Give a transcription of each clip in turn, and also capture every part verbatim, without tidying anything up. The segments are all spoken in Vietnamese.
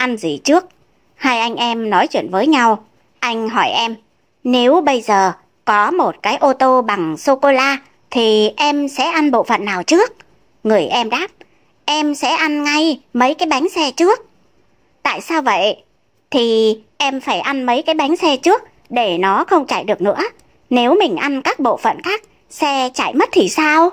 ăn gì trước? Hai anh em nói chuyện với nhau. Anh hỏi em, nếu bây giờ có một cái ô tô bằng sô-cô-la thì em sẽ ăn bộ phận nào trước? Người em đáp, em sẽ ăn ngay mấy cái bánh xe trước. Tại sao vậy? Thì em phải ăn mấy cái bánh xe trước để nó không chạy được nữa. Nếu mình ăn các bộ phận khác, xe chạy mất thì sao?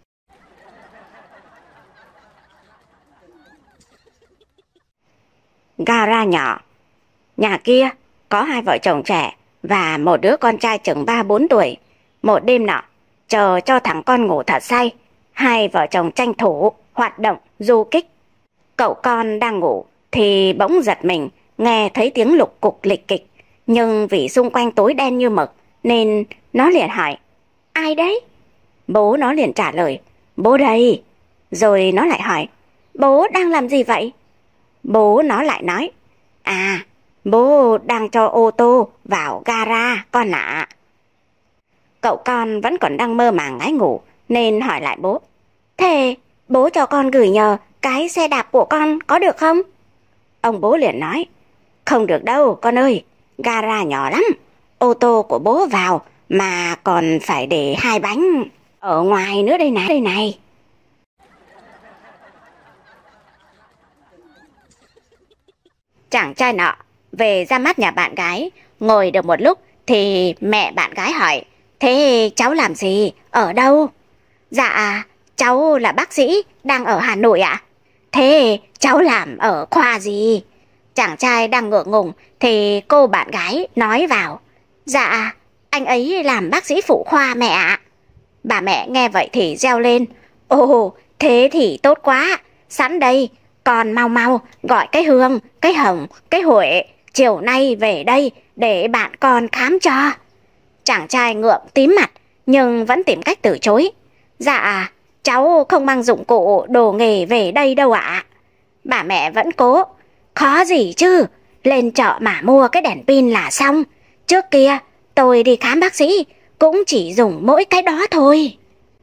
Gara nhỏ. Nhà kia có hai vợ chồng trẻ và một đứa con trai chừng ba bốn tuổi. Một đêm nọ, chờ cho thằng con ngủ thật say, hai vợ chồng tranh thủ hoạt động du kích. Cậu con đang ngủ thì bỗng giật mình nghe thấy tiếng lục cục lịch kịch, nhưng vì xung quanh tối đen như mực nên nó liền hỏi, ai đấy? Bố nó liền trả lời, bố đây. Rồi nó lại hỏi, bố đang làm gì vậy? Bố nó lại nói, à, bố đang cho ô tô vào gara con ạ. Cậu con vẫn còn đang mơ màng ngái ngủ nên hỏi lại bố, thế bố cho con gửi nhờ cái xe đạp của con có được không? Ông bố liền nói, không được đâu con ơi, gara nhỏ lắm, ô tô của bố vào mà còn phải để hai bánh ở ngoài nữa đây này, đây này. Chàng trai nọ về ra mắt nhà bạn gái, ngồi được một lúc thì mẹ bạn gái hỏi, thế cháu làm gì, ở đâu? Dạ, cháu là bác sĩ, đang ở Hà Nội ạ. Thế cháu làm ở khoa gì? Chàng trai đang ngượng ngùng thì cô bạn gái nói vào, dạ, anh ấy làm bác sĩ phụ khoa mẹ ạ. Bà mẹ nghe vậy thì reo lên, ồ, thế thì tốt quá, sẵn đây, con mau mau gọi cái Hương, cái Hồng, cái Huệ chiều nay về đây để bạn con khám cho. Chàng trai ngượng tím mặt nhưng vẫn tìm cách từ chối. Dạ, cháu không mang dụng cụ đồ nghề về đây đâu ạ. Bà mẹ vẫn cố, khó gì chứ, lên chợ mà mua cái đèn pin là xong. Trước kia tôi đi khám bác sĩ cũng chỉ dùng mỗi cái đó thôi.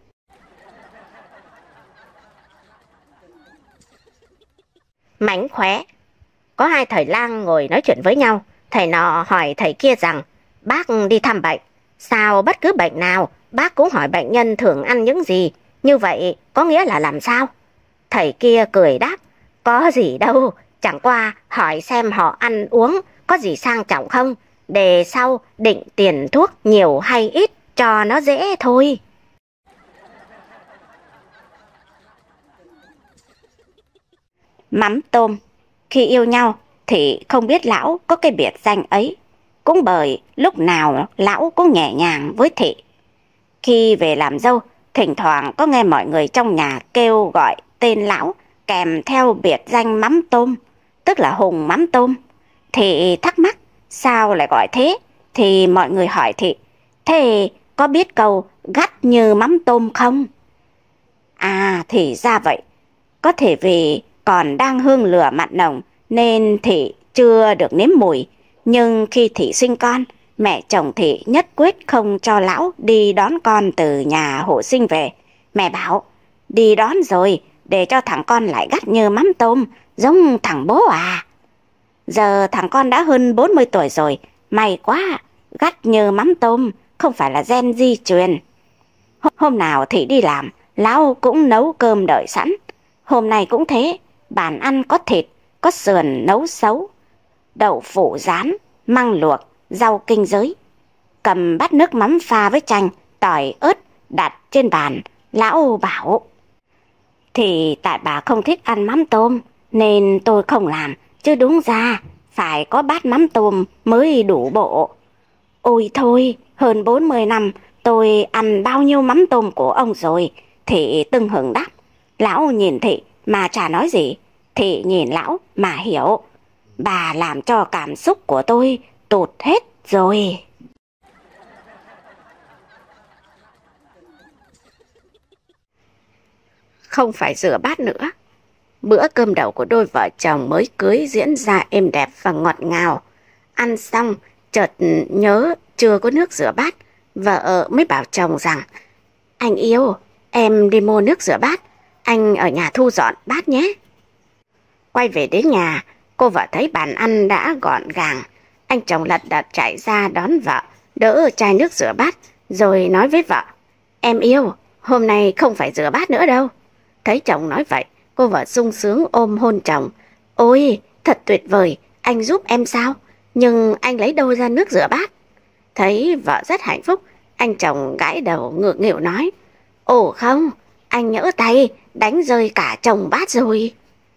Mánh khóe. Có hai thầy lang ngồi nói chuyện với nhau. Thầy nọ hỏi thầy kia rằng, bác đi thăm bệnh, sao bất cứ bệnh nào bác cũng hỏi bệnh nhân thường ăn những gì, như vậy có nghĩa là làm sao? Thầy kia cười đáp, có gì đâu, chẳng qua hỏi xem họ ăn uống có gì sang trọng không, để sau định tiền thuốc nhiều hay ít cho nó dễ thôi. Mắm tôm. Khi yêu nhau thì không biết lão có cái biệt danh ấy, cũng bởi lúc nào lão cũng nhẹ nhàng với Thị. Khi về làm dâu, thỉnh thoảng có nghe mọi người trong nhà kêu gọi tên lão kèm theo biệt danh mắm tôm, tức là Hùng mắm tôm. Thị thắc mắc sao lại gọi thế, thì mọi người hỏi Thị, thế có biết câu gắt như mắm tôm không? À, thì ra vậy, có thể vì còn đang hương lửa mặn nồng nên Thị chưa được nếm mùi. Nhưng khi Thị sinh con, mẹ chồng Thị nhất quyết không cho lão đi đón con từ nhà hộ sinh về. Mẹ bảo, đi đón rồi, để cho thằng con lại gắt như mắm tôm, giống thằng bố à. Giờ thằng con đã hơn bốn mươi tuổi rồi, may quá, gắt như mắm tôm, không phải là gen di truyền. Hôm nào Thị đi làm, lão cũng nấu cơm đợi sẵn. Hôm nay cũng thế, bàn ăn có thịt, có sườn nấu xấu, đậu phụ rán, măng luộc, rau kinh giới. Cầm bát nước mắm pha với chanh, tỏi, ớt đặt trên bàn, lão bảo, thì tại bà không thích ăn mắm tôm nên tôi không làm, chứ đúng ra phải có bát mắm tôm mới đủ bộ. Ôi thôi, hơn bốn mươi năm tôi ăn bao nhiêu mắm tôm của ông rồi. Thị tưng hừng đáp. Lão nhìn Thị mà chả nói gì, Thị nhìn lão mà hiểu. Bà làm cho cảm xúc của tôi tụt hết rồi. Không phải rửa bát nữa. Bữa cơm đầu của đôi vợ chồng mới cưới diễn ra êm đẹp và ngọt ngào. Ăn xong, chợt nhớ chưa có nước rửa bát, vợ mới bảo chồng rằng, anh yêu, em đi mua nước rửa bát, anh ở nhà thu dọn bát nhé. Quay về đến nhà, Cô vợ thấy bàn ăn đã gọn gàng. Anh chồng lật đật chạy ra đón vợ, đỡ chai nước rửa bát, rồi nói với vợ: "Em yêu, hôm nay không phải rửa bát nữa đâu." Thấy chồng nói vậy, cô vợ sung sướng ôm hôn chồng. "Ôi, thật tuyệt vời, anh giúp em sao? Nhưng anh lấy đâu ra nước rửa bát?" Thấy vợ rất hạnh phúc, anh chồng gãi đầu ngượng nghịu nói: "Ồ không, anh nhỡ tay, đánh rơi cả chồng bát rồi."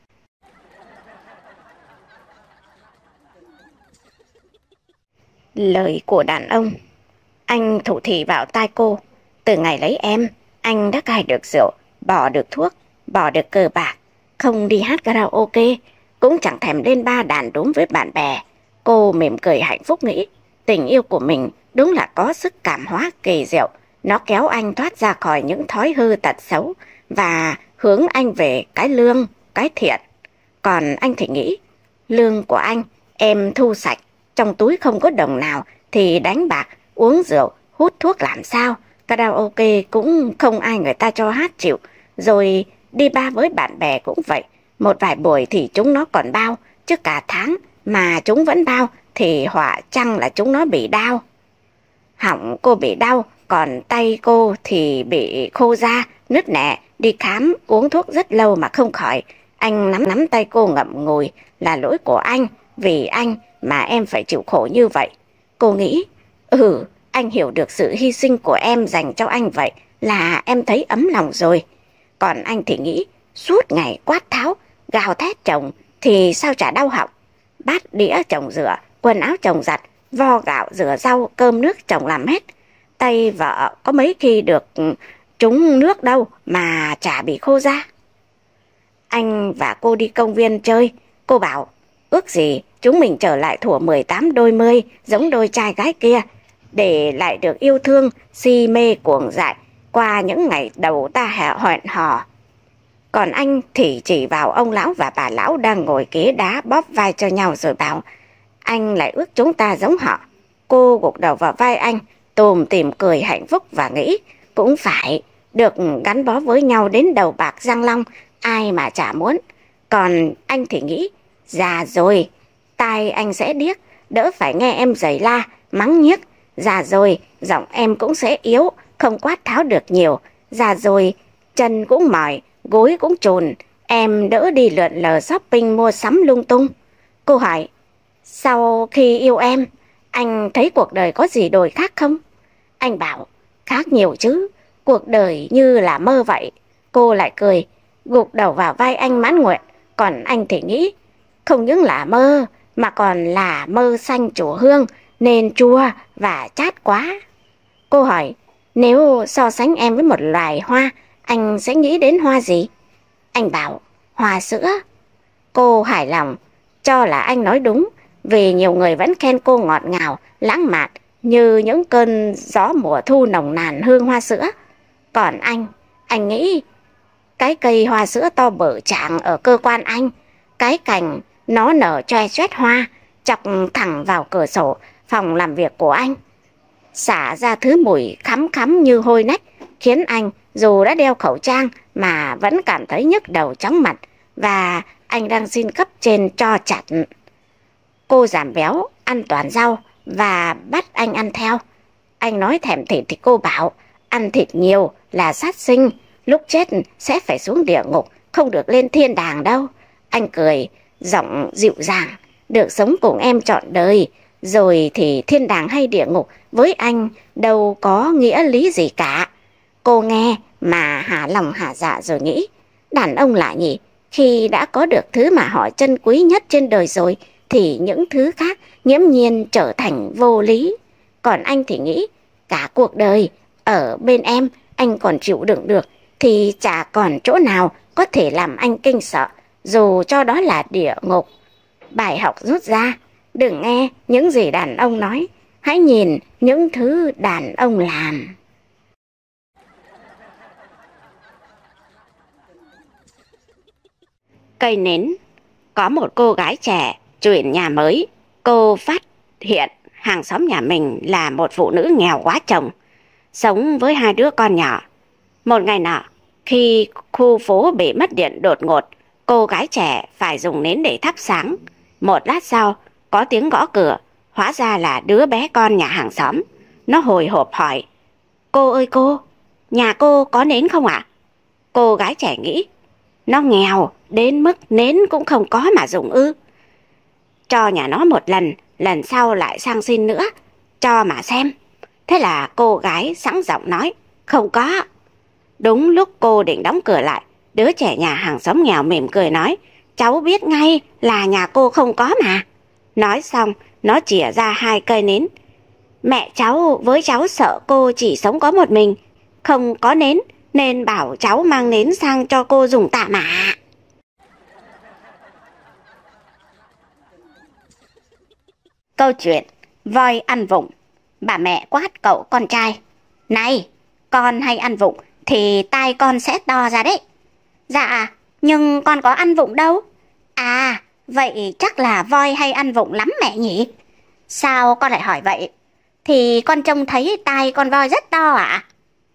Lời của đàn ông. Anh thủ thỉ vào tai cô: "Từ ngày lấy em, anh đã cai được rượu, bỏ được thuốc, bỏ được cờ bạc, không đi hát karaoke, cũng chẳng thèm lên ba đàn đúng với bạn bè." Cô mỉm cười hạnh phúc nghĩ, tình yêu của mình đúng là có sức cảm hóa kỳ diệu. Nó kéo anh thoát ra khỏi những thói hư tật xấu và hướng anh về cái lương, cái thiện. Còn anh thì nghĩ, lương của anh em thu sạch, trong túi không có đồng nào thì đánh bạc, uống rượu, hút thuốc làm sao? Karaoke cũng không ai người ta cho hát chịu. Rồi đi ba với bạn bè cũng vậy. Một vài buổi thì chúng nó còn bao, chứ cả tháng mà chúng vẫn bao thì họa chăng là chúng nó bị đau. Họng cô bị đau, còn tay cô thì bị khô da, nứt nẻ, đi khám, uống thuốc rất lâu mà không khỏi. Anh nắm nắm tay cô ngậm ngùi: "Là lỗi của anh, vì anh mà em phải chịu khổ như vậy." Cô nghĩ, ừ, anh hiểu được sự hy sinh của em dành cho anh, vậy là em thấy ấm lòng rồi. Còn anh thì nghĩ, suốt ngày quát tháo, gào thét chồng thì sao chả đau họng. Bát đĩa chồng rửa, quần áo chồng giặt, vo gạo rửa rau, cơm nước chồng làm hết. Tay vợ có mấy khi được trúng nước đâu mà chả bị khô da. Anh và cô đi công viên chơi, cô bảo ước gì chúng mình trở lại thuở mười tám đôi mươi, giống đôi trai gái kia, để lại được yêu thương, si mê cuồng dại qua những ngày đầu ta hẹn hò. Còn anh thì chỉ vào ông lão và bà lão đang ngồi ghế đá bóp vai cho nhau rồi bảo, anh lại ước chúng ta giống họ. Cô gục đầu vào vai anh, tùm tìm cười hạnh phúc và nghĩ, cũng phải, được gắn bó với nhau đến đầu bạc răng long, ai mà chả muốn. Còn anh thì nghĩ, già rồi, tai anh sẽ điếc, đỡ phải nghe em giày la, mắng nhiếc. Già rồi, giọng em cũng sẽ yếu, không quát tháo được nhiều. Già rồi, chân cũng mỏi, gối cũng chồn, em đỡ đi lượn lờ shopping mua sắm lung tung. Cô hỏi, sau khi yêu em, anh thấy cuộc đời có gì đổi khác không? Anh bảo, khác nhiều chứ, cuộc đời như là mơ vậy. Cô lại cười, gục đầu vào vai anh mãn nguyện. Còn anh thì nghĩ, không những là mơ, mà còn là mơ xanh chủ hương, nên chua và chát quá. Cô hỏi, nếu so sánh em với một loài hoa, anh sẽ nghĩ đến hoa gì? Anh bảo, hoa sữa. Cô hài lòng, cho là anh nói đúng, vì nhiều người vẫn khen cô ngọt ngào, lãng mạn, như những cơn gió mùa thu nồng nàn hương hoa sữa. Còn anh, anh nghĩ cái cây hoa sữa to bự chảng ở cơ quan anh, cái cành nó nở choe choét hoa, chọc thẳng vào cửa sổ phòng làm việc của anh, xả ra thứ mùi khắm khắm như hôi nách, khiến anh dù đã đeo khẩu trang mà vẫn cảm thấy nhức đầu chóng mặt, và anh đang xin cấp trên cho chặt. Cô giảm béo, ăn toàn rau và bắt anh ăn theo. Anh nói thèm thịt thì cô bảo, ăn thịt nhiều là sát sinh, lúc chết sẽ phải xuống địa ngục, không được lên thiên đàng đâu. Anh cười, giọng dịu dàng, được sống cùng em trọn đời, rồi thì thiên đàng hay địa ngục với anh đâu có nghĩa lý gì cả. Cô nghe mà hả lòng hả dạ rồi nghĩ, đàn ông lạ nhỉ, khi đã có được thứ mà họ trân quý nhất trên đời rồi, thì những thứ khác nghiễm nhiên trở thành vô lý. Còn anh thì nghĩ, cả cuộc đời ở bên em anh còn chịu đựng được, thì chả còn chỗ nào có thể làm anh kinh sợ, dù cho đó là địa ngục. Bài học rút ra, đừng nghe những gì đàn ông nói, hãy nhìn những thứ đàn ông làm. Cây nến. Có một cô gái trẻ chuyển nhà mới. Cô phát hiện hàng xóm nhà mình là một phụ nữ nghèo quá chồng, sống với hai đứa con nhỏ. Một ngày nọ, khi khu phố bị mất điện đột ngột, cô gái trẻ phải dùng nến để thắp sáng. Một lát sau, có tiếng gõ cửa, hóa ra là đứa bé con nhà hàng xóm. Nó hồi hộp hỏi, cô ơi cô, nhà cô có nến không ạ? Cô gái trẻ nghĩ, nó nghèo đến mức nến cũng không có mà dùng ư? Cho nhà nó một lần, lần sau lại sang xin nữa, cho mà xem. Thế là cô gái sẵn giọng nói, không có. Đúng lúc cô định đóng cửa lại, đứa trẻ nhà hàng xóm nghèo mỉm cười nói, cháu biết ngay là nhà cô không có mà. Nói xong, nó chìa ra hai cây nến. Mẹ cháu với cháu sợ cô chỉ sống có một mình, không có nến, nên bảo cháu mang nến sang cho cô dùng tạm ạ. Câu chuyện voi ăn vụng. Bà mẹ quát cậu con trai, này, con hay ăn vụng thì tai con sẽ to ra đấy. Dạ, nhưng con có ăn vụng đâu. À, vậy chắc là voi hay ăn vụng lắm mẹ nhỉ? Sao con lại hỏi vậy? Thì con trông thấy tai con voi rất to ạ.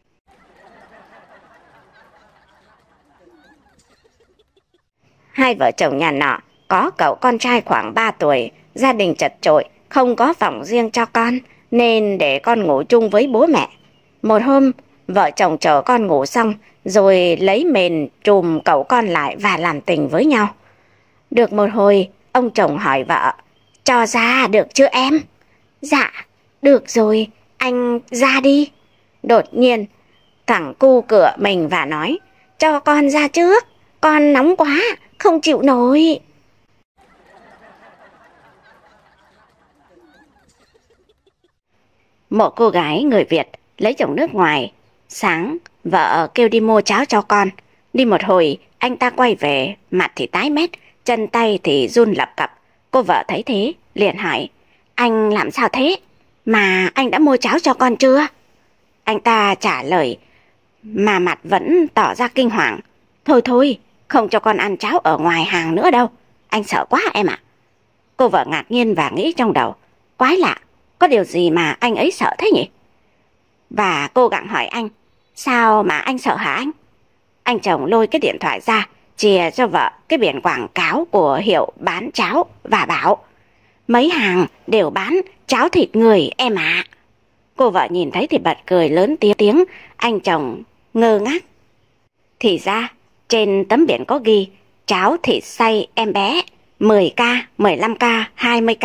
Hai vợ chồng nhà nọ có cậu con trai khoảng ba tuổi, gia đình chật chội, không có phòng riêng cho con, nên để con ngủ chung với bố mẹ. Một hôm, vợ chồng chờ con ngủ xong, rồi lấy mền trùm cậu con lại và làm tình với nhau. Được một hồi, ông chồng hỏi vợ, cho ra được chưa em? Dạ, được rồi, anh ra đi. Đột nhiên, thằng cu cửa mình và nói, cho con ra trước, con nóng quá, không chịu nổi. Một cô gái người Việt lấy chồng nước ngoài. Sáng, vợ kêu đi mua cháo cho con. Đi một hồi, anh ta quay về, mặt thì tái mét, chân tay thì run lập cập. Cô vợ thấy thế, liền hỏi, anh làm sao thế? Mà anh đã mua cháo cho con chưa? Anh ta trả lời, mà mặt vẫn tỏ ra kinh hoàng. Thôi thôi, không cho con ăn cháo ở ngoài hàng nữa đâu. Anh sợ quá em ạ. Cô vợ ngạc nhiên và nghĩ trong đầu, quái lạ, có điều gì mà anh ấy sợ thế nhỉ? Và cô gặng hỏi anh, sao mà anh sợ hả anh? Anh chồng lôi cái điện thoại ra, chìa cho vợ cái biển quảng cáo của hiệu bán cháo và bảo, mấy hàng đều bán cháo thịt người em ạ. Cô vợ nhìn thấy thì bật cười lớn tiếng tiếng, anh chồng ngơ ngác. Thì ra, trên tấm biển có ghi, cháo thịt xay em bé, mười k, mười lăm k, hai mươi k.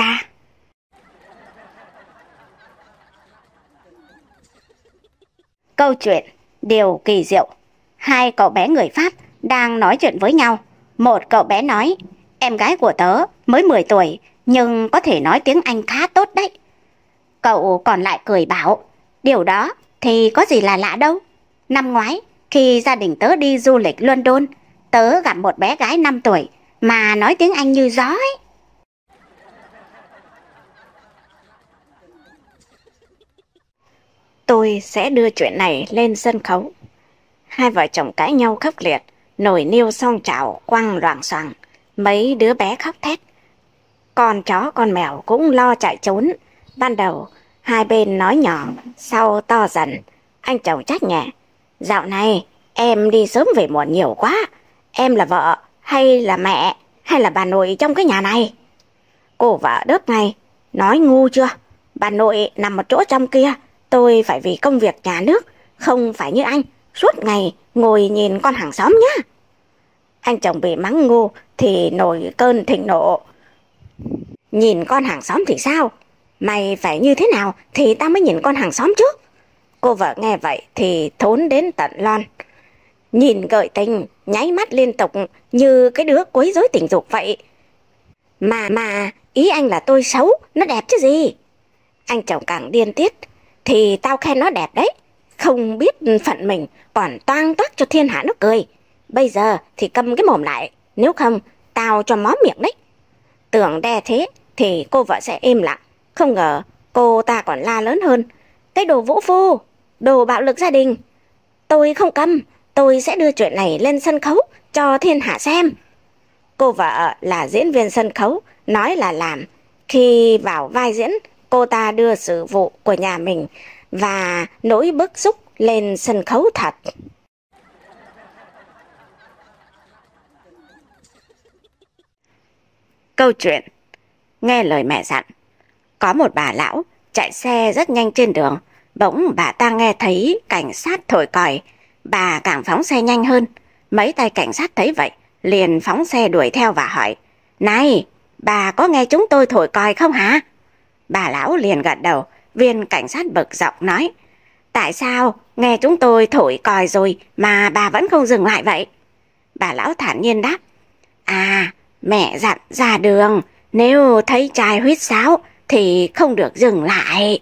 Câu chuyện điều kỳ diệu. Hai cậu bé người Pháp đang nói chuyện với nhau. Một cậu bé nói, em gái của tớ mới mười tuổi, nhưng có thể nói tiếng Anh khá tốt đấy. Cậu còn lại cười bảo, điều đó thì có gì là lạ đâu. Năm ngoái, khi gia đình tớ đi du lịch London, tớ gặp một bé gái năm tuổi mà nói tiếng Anh như gió ấy. Tôi sẽ đưa chuyện này lên sân khấu. Hai vợ chồng cãi nhau khốc liệt, nồi niêu song chảo quăng loảng xoảng, mấy đứa bé khóc thét. Con chó con mèo cũng lo chạy trốn. Ban đầu hai bên nói nhỏ, sau to dần. Anh chồng trách nhẹ, dạo này em đi sớm về muộn nhiều quá. Em là vợ hay là mẹ hay là bà nội trong cái nhà này? Cô vợ đớp ngay, nói ngu chưa? Bà nội nằm một chỗ trong kia, tôi phải vì công việc nhà nước, không phải như anh, suốt ngày ngồi nhìn con hàng xóm nhá. Anh chồng bị mắng ngu thì nổi cơn thịnh nộ. Nhìn con hàng xóm thì sao? Mày phải như thế nào thì tao mới nhìn con hàng xóm trước. Cô vợ nghe vậy thì thốn đến tận lon. Nhìn gợi tình, nháy mắt liên tục như cái đứa quấy rối tình dục vậy. Mà mà, ý anh là tôi xấu, nó đẹp chứ gì? Anh chồng càng điên tiết. Thì tao khen nó đẹp đấy. Không biết phận mình, còn toang toác cho thiên hạ nó cười. Bây giờ thì câm cái mồm lại, nếu không tao cho móm miệng đấy. Tưởng đe thế thì cô vợ sẽ im lặng. Không ngờ cô ta còn la lớn hơn, cái đồ vũ phu, đồ bạo lực gia đình. Tôi không câm, tôi sẽ đưa chuyện này lên sân khấu cho thiên hạ xem. Cô vợ là diễn viên sân khấu, nói là làm. Khi vào vai diễn, cô ta đưa sự vụ của nhà mình và nỗi bức xúc lên sân khấu thật. Câu chuyện nghe lời mẹ dặn. Có một bà lão chạy xe rất nhanh trên đường, bỗng bà ta nghe thấy cảnh sát thổi còi, bà càng phóng xe nhanh hơn. Mấy tay cảnh sát thấy vậy, liền phóng xe đuổi theo và hỏi: "Này, bà có nghe chúng tôi thổi còi không hả?" Bà lão liền gật đầu. Viên cảnh sát bực dọc nói: "Tại sao nghe chúng tôi thổi còi rồi mà bà vẫn không dừng lại vậy?" Bà lão thản nhiên đáp: "À, mẹ dặn ra đường, nếu thấy trai huýt sáo thì không được dừng lại."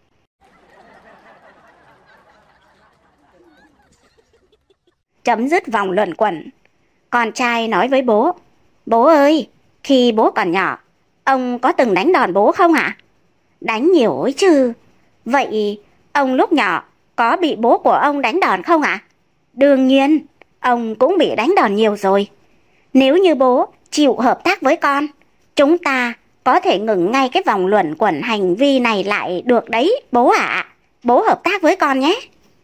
Chấm dứt vòng luẩn quẩn. Con trai nói với bố: "Bố ơi, khi bố còn nhỏ, ông có từng đánh đòn bố không ạ?" "Đánh nhiều ấy chứ." "Vậy ông lúc nhỏ có bị bố của ông đánh đòn không ạ?" "Đương nhiên, ông cũng bị đánh đòn nhiều rồi." "Nếu như bố chịu hợp tác với con, chúng ta có thể ngừng ngay cái vòng luẩn quẩn hành vi này lại được đấy bố ạ. Bố hợp tác với con nhé."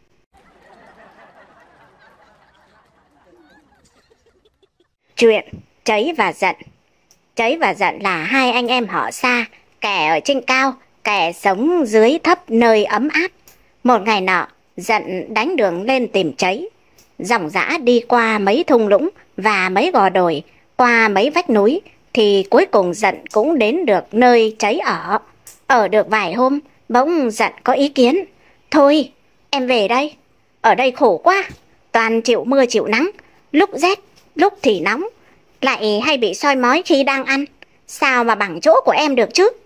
Chuyện Cháy và Giận. Cháy và Giận là hai anh em họ xa, kẻ ở trên cao, kẻ sống dưới thấp nơi ấm áp. Một ngày nọ, Giận đánh đường lên tìm Cháy. Dòng dã đi qua mấy thung lũng và mấy gò đồi, qua mấy vách núi, thì cuối cùng Giận cũng đến được nơi Cháy ở. Ở được vài hôm, bỗng Giận có ý kiến: "Thôi, em về đây. Ở đây khổ quá, toàn chịu mưa chịu nắng, lúc rét, lúc thì nóng, lại hay bị soi mói khi đang ăn. Sao mà bằng chỗ của em được chứ?"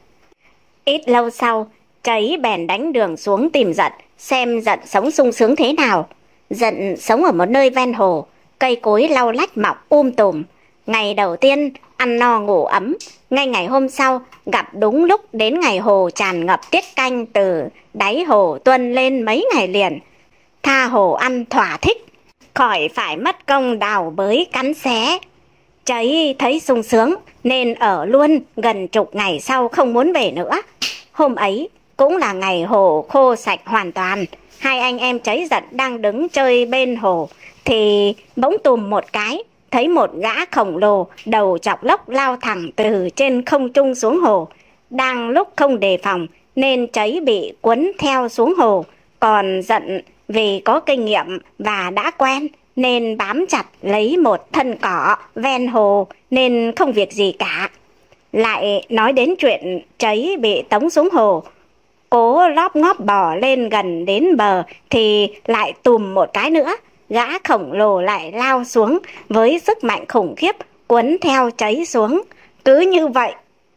Ít lâu sau, Cháy bèn đánh đường xuống tìm Giận, xem Giận sống sung sướng thế nào. Giận sống ở một nơi ven hồ, cây cối lau lách mọc um tùm. Ngày đầu tiên ăn no ngủ ấm, ngay ngày hôm sau gặp đúng lúc đến ngày hồ tràn ngập tiết canh từ đáy hồ tuôn lên mấy ngày liền. Tha hồ ăn thỏa thích, khỏi phải mất công đào bới cắn xé. Cháy thấy sung sướng nên ở luôn gần chục ngày sau không muốn về nữa. Hôm ấy cũng là ngày hồ khô sạch hoàn toàn. Hai anh em Cháy Giận đang đứng chơi bên hồ thì bỗng tùm một cái, thấy một gã khổng lồ đầu chọc lốc lao thẳng từ trên không trung xuống hồ. Đang lúc không đề phòng nên Cháy bị cuốn theo xuống hồ, còn Giận vì có kinh nghiệm và đã quen nên bám chặt lấy một thân cỏ ven hồ nên không việc gì cả. Lại nói đến chuyện Cháy bị tống xuống hồ, cố lóp ngóp bò lên gần đến bờ thì lại tùm một cái nữa, gã khổng lồ lại lao xuống với sức mạnh khủng khiếp, cuốn theo Cháy xuống. Cứ như vậy,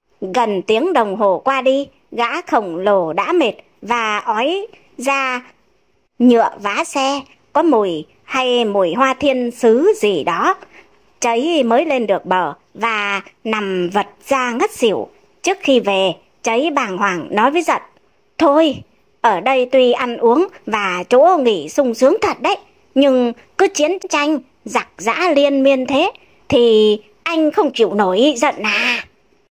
gần tiếng đồng hồ qua đi, gã khổng lồ đã mệt và ói ra nhựa vá xe, có mùi hay mùi hoa thiên sứ gì đó. Cháy mới lên được bờ và nằm vật ra ngất xỉu. Trước khi về, Cháy bàng hoàng nói với Giận: "Thôi, ở đây tuy ăn uống và chỗ nghỉ sung sướng thật đấy, nhưng cứ chiến tranh, giặc giã liên miên thế thì anh không chịu nổi Giận à."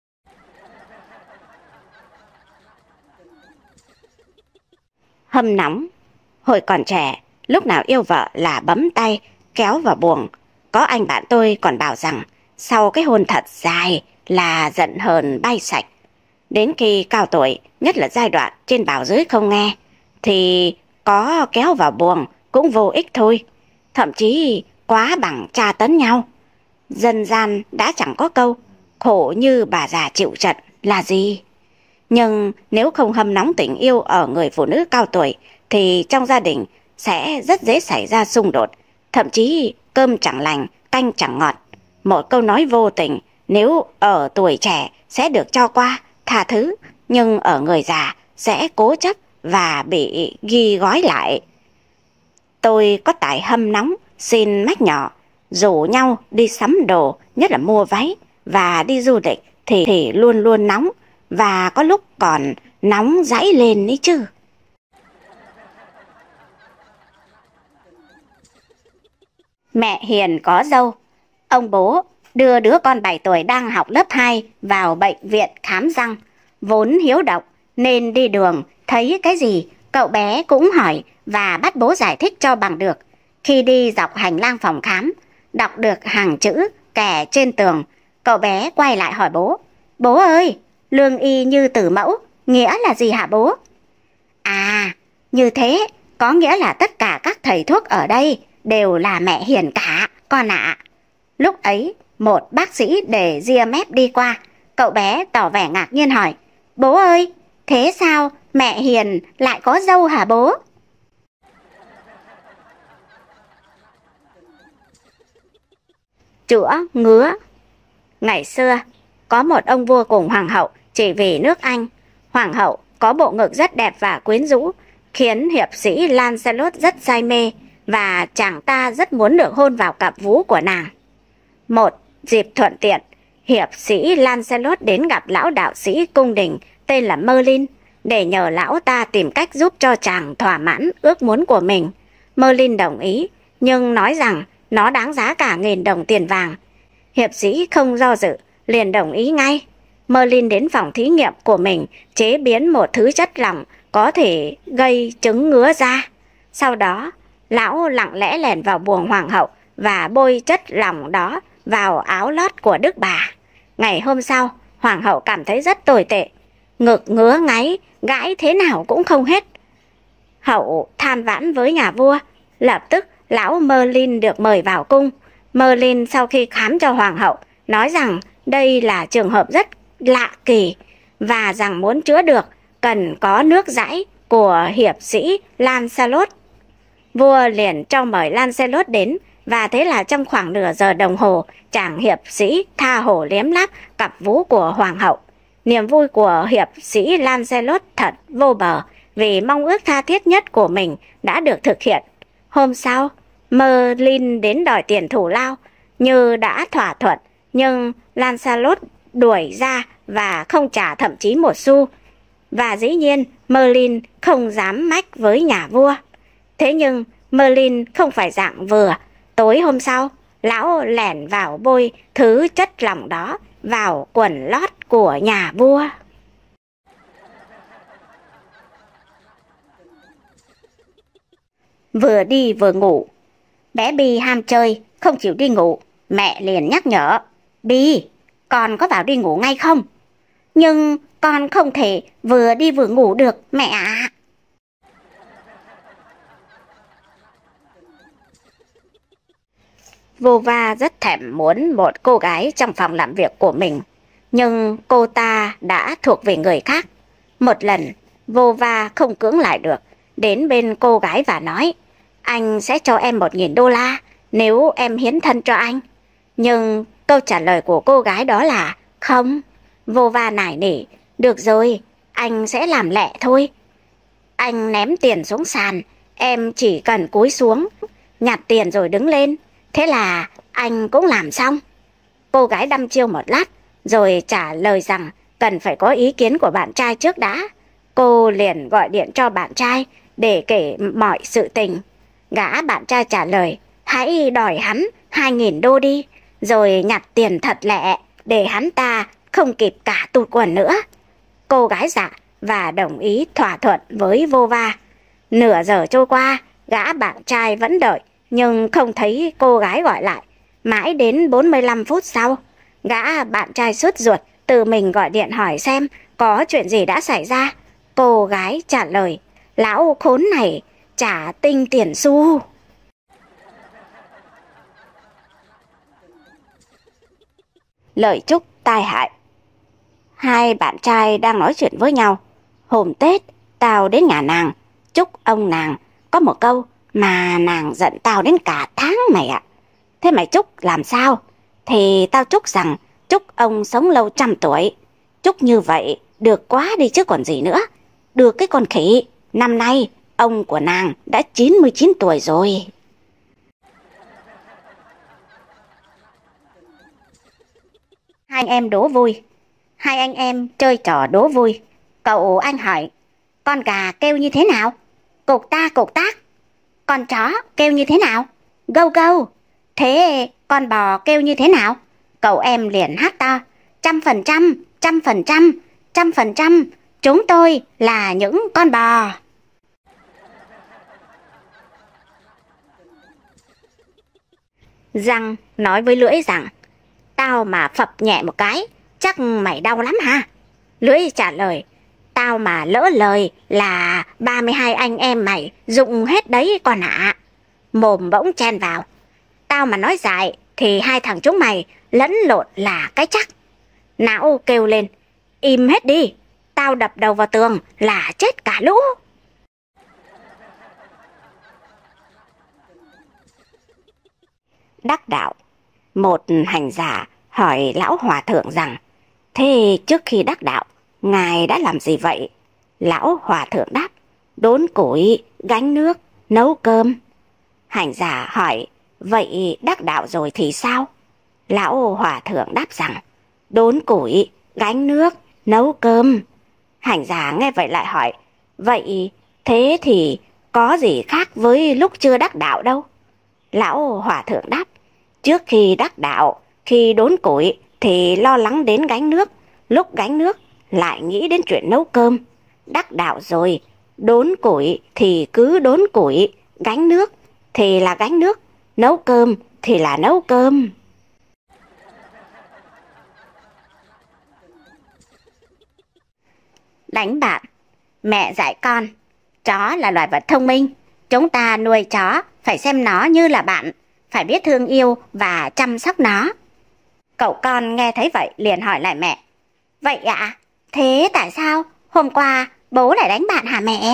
Hâm nóng. Hồi còn trẻ, lúc nào yêu vợ là bấm tay, kéo vào buồng. Có anh bạn tôi còn bảo rằng sau cái hôn thật dài là giận hờn bay sạch. Đến khi cao tuổi, nhất là giai đoạn trên bảo dưới không nghe, thì có kéo vào buồng cũng vô ích thôi. Thậm chí quá bằng tra tấn nhau. Dân gian đã chẳng có câu khổ như bà già chịu trận là gì. Nhưng nếu không hâm nóng tình yêu ở người phụ nữ cao tuổi thì trong gia đình sẽ rất dễ xảy ra xung đột, thậm chí cơm chẳng lành, canh chẳng ngọt. Một câu nói vô tình nếu ở tuổi trẻ sẽ được cho qua, tha thứ, nhưng ở người già sẽ cố chấp và bị ghi gói lại. Tôi có tài hâm nóng, xin mách nhỏ, rủ nhau đi sắm đồ, nhất là mua váy, và đi du lịch thì, thì luôn luôn nóng, và có lúc còn nóng dãi lên ấy chứ. Mẹ hiền có dâu. Ông bố đưa đứa con bảy tuổi đang học lớp hai vào bệnh viện khám răng. Vốn hiếu độc nên đi đường thấy cái gì cậu bé cũng hỏi và bắt bố giải thích cho bằng được. Khi đi dọc hành lang phòng khám, đọc được hàng chữ kẻ trên tường, cậu bé quay lại hỏi bố: "Bố ơi, lương y như tử mẫu, nghĩa là gì hả bố? À, như thế, có nghĩa là tất cả các thầy thuốc ở đây đều là mẹ hiền cả, con ạ. Lúc ấy, một bác sĩ để ria mép đi qua, cậu bé tỏ vẻ ngạc nhiên hỏi, bố ơi, thế sao mẹ hiền lại có dâu hả bố? Chữa ngứa. Ngày xưa, có một ông vua cùng hoàng hậu chỉ vì nước Anh. Hoàng hậu có bộ ngực rất đẹp và quyến rũ, khiến hiệp sĩ Lancelot rất say mê, và chàng ta rất muốn được hôn vào cặp vú của nàng. Một dịp thuận tiện, hiệp sĩ Lancelot đến gặp lão đạo sĩ cung đình tên là Merlin, để nhờ lão ta tìm cách giúp cho chàng thỏa mãn ước muốn của mình. Merlin đồng ý, nhưng nói rằng nó đáng giá cả nghìn đồng tiền vàng. Hiệp sĩ không do dự, liền đồng ý ngay. Merlin đến phòng thí nghiệm của mình chế biến một thứ chất lỏng có thể gây chứng ngứa da. Sau đó, lão lặng lẽ lèn vào buồng hoàng hậu và bôi chất lỏng đó vào áo lót của đức bà. Ngày hôm sau, hoàng hậu cảm thấy rất tồi tệ, ngực ngứa ngáy, gãi thế nào cũng không hết. Hậu than vãn với nhà vua, lập tức lão Merlin được mời vào cung. Merlin sau khi khám cho hoàng hậu, nói rằng đây là trường hợp rất lạ kỳ, và rằng muốn chữa được cần có nước dãi của hiệp sĩ Lancelot. Vua liền cho mời Lancelot đến, và thế là trong khoảng nửa giờ đồng hồ, chàng hiệp sĩ tha hồ liếm láp cặp vú của hoàng hậu. Niềm vui của hiệp sĩ Lancelot thật vô bờ, vì mong ước tha thiết nhất của mình đã được thực hiện. Hôm sau, Merlin đến đòi tiền thù lao như đã thỏa thuận, nhưng Lancelot đuổi ra và không trả thậm chí một xu. Và dĩ nhiên Merlin không dám mách với nhà vua. Thế nhưng Merlin không phải dạng vừa. Tối hôm sau, lão lẻn vào bôi thứ chất lỏng đó vào quần lót của nhà vua. Vừa đi vừa ngủ. Bé Bi ham chơi, không chịu đi ngủ. Mẹ liền nhắc nhở, Bi, con có vào đi ngủ ngay không? Nhưng con không thể vừa đi vừa ngủ được, mẹ ạ. Vova rất thèm muốn một cô gái trong phòng làm việc của mình, nhưng cô ta đã thuộc về người khác. Một lần, Vova không cưỡng lại được, đến bên cô gái và nói, anh sẽ cho em một nghìn đô la nếu em hiến thân cho anh. Nhưng câu trả lời của cô gái đó là không. Vova nài nỉ, được rồi, anh sẽ làm lẹ thôi. Anh ném tiền xuống sàn, em chỉ cần cúi xuống, nhặt tiền rồi đứng lên. Thế là anh cũng làm xong. Cô gái đăm chiêu một lát, rồi trả lời rằng cần phải có ý kiến của bạn trai trước đã. Cô liền gọi điện cho bạn trai để kể mọi sự tình. Gã bạn trai trả lời, hãy đòi hắn hai nghìn đô đi, rồi nhặt tiền thật lẹ để hắn ta không kịp cả tụt quần nữa. Cô gái dạ và đồng ý thỏa thuận với Vova. Nửa giờ trôi qua, gã bạn trai vẫn đợi, nhưng không thấy cô gái gọi lại. Mãi đến bốn mươi lăm phút sau, gã bạn trai sốt ruột tự mình gọi điện hỏi xem có chuyện gì đã xảy ra. Cô gái trả lời, lão khốn này trả tinh tiền xu. Lời chúc tai hại. Hai bạn trai đang nói chuyện với nhau. Hôm Tết, tao đến nhà nàng, chúc ông nàng có một câu mà nàng giận tao đến cả tháng mày ạ. Thế mày chúc làm sao? Thì tao chúc rằng chúc ông sống lâu trăm tuổi. Chúc như vậy được quá đi chứ còn gì nữa. Được cái con khỉ, năm nay ông của nàng đã chín mươi chín tuổi rồi. Hai anh em đố vui. Hai anh em chơi trò đố vui. Cậu anh hỏi, con gà kêu như thế nào? Cục ta cục tác. Con chó kêu như thế nào? Gâu gâu. Thế con bò kêu như thế nào? Cậu em liền hát to, trăm phần trăm, trăm phần trăm, trăm phần trăm, chúng tôi là những con bò. Răng nói với lưỡi rằng, tao mà phập nhẹ một cái, chắc mày đau lắm ha. Lưỡi trả lời, tao mà lỡ lời là ba mươi hai anh em mày dụng hết đấy con ạ. Mồm bỗng chen vào, tao mà nói dại thì hai thằng chúng mày lẫn lộn là cái chắc. Não kêu lên, im hết đi, tao đập đầu vào tường là chết cả lũ. Đắc đạo. Một hành giả hỏi lão hòa thượng rằng, thế trước khi đắc đạo, ngài đã làm gì vậy? Lão hòa thượng đáp, đốn củi, gánh nước, nấu cơm. Hành giả hỏi, vậy đắc đạo rồi thì sao? Lão hòa thượng đáp rằng, đốn củi, gánh nước, nấu cơm. Hành giả nghe vậy lại hỏi, vậy thế thì có gì khác với lúc chưa đắc đạo đâu? Lão hòa thượng đáp, trước khi đắc đạo, khi đốn củi thì lo lắng đến gánh nước, lúc gánh nước lại nghĩ đến chuyện nấu cơm. Đắc đạo rồi, đốn củi thì cứ đốn củi, gánh nước thì là gánh nước, nấu cơm thì là nấu cơm. Đánh bạn. Mẹ dạy con, chó là loài vật thông minh. Chúng ta nuôi chó phải xem nó như là bạn, phải biết thương yêu và chăm sóc nó. Cậu con nghe thấy vậy liền hỏi lại mẹ, vậy ạ, à, thế tại sao hôm qua bố lại đánh bạn hả mẹ?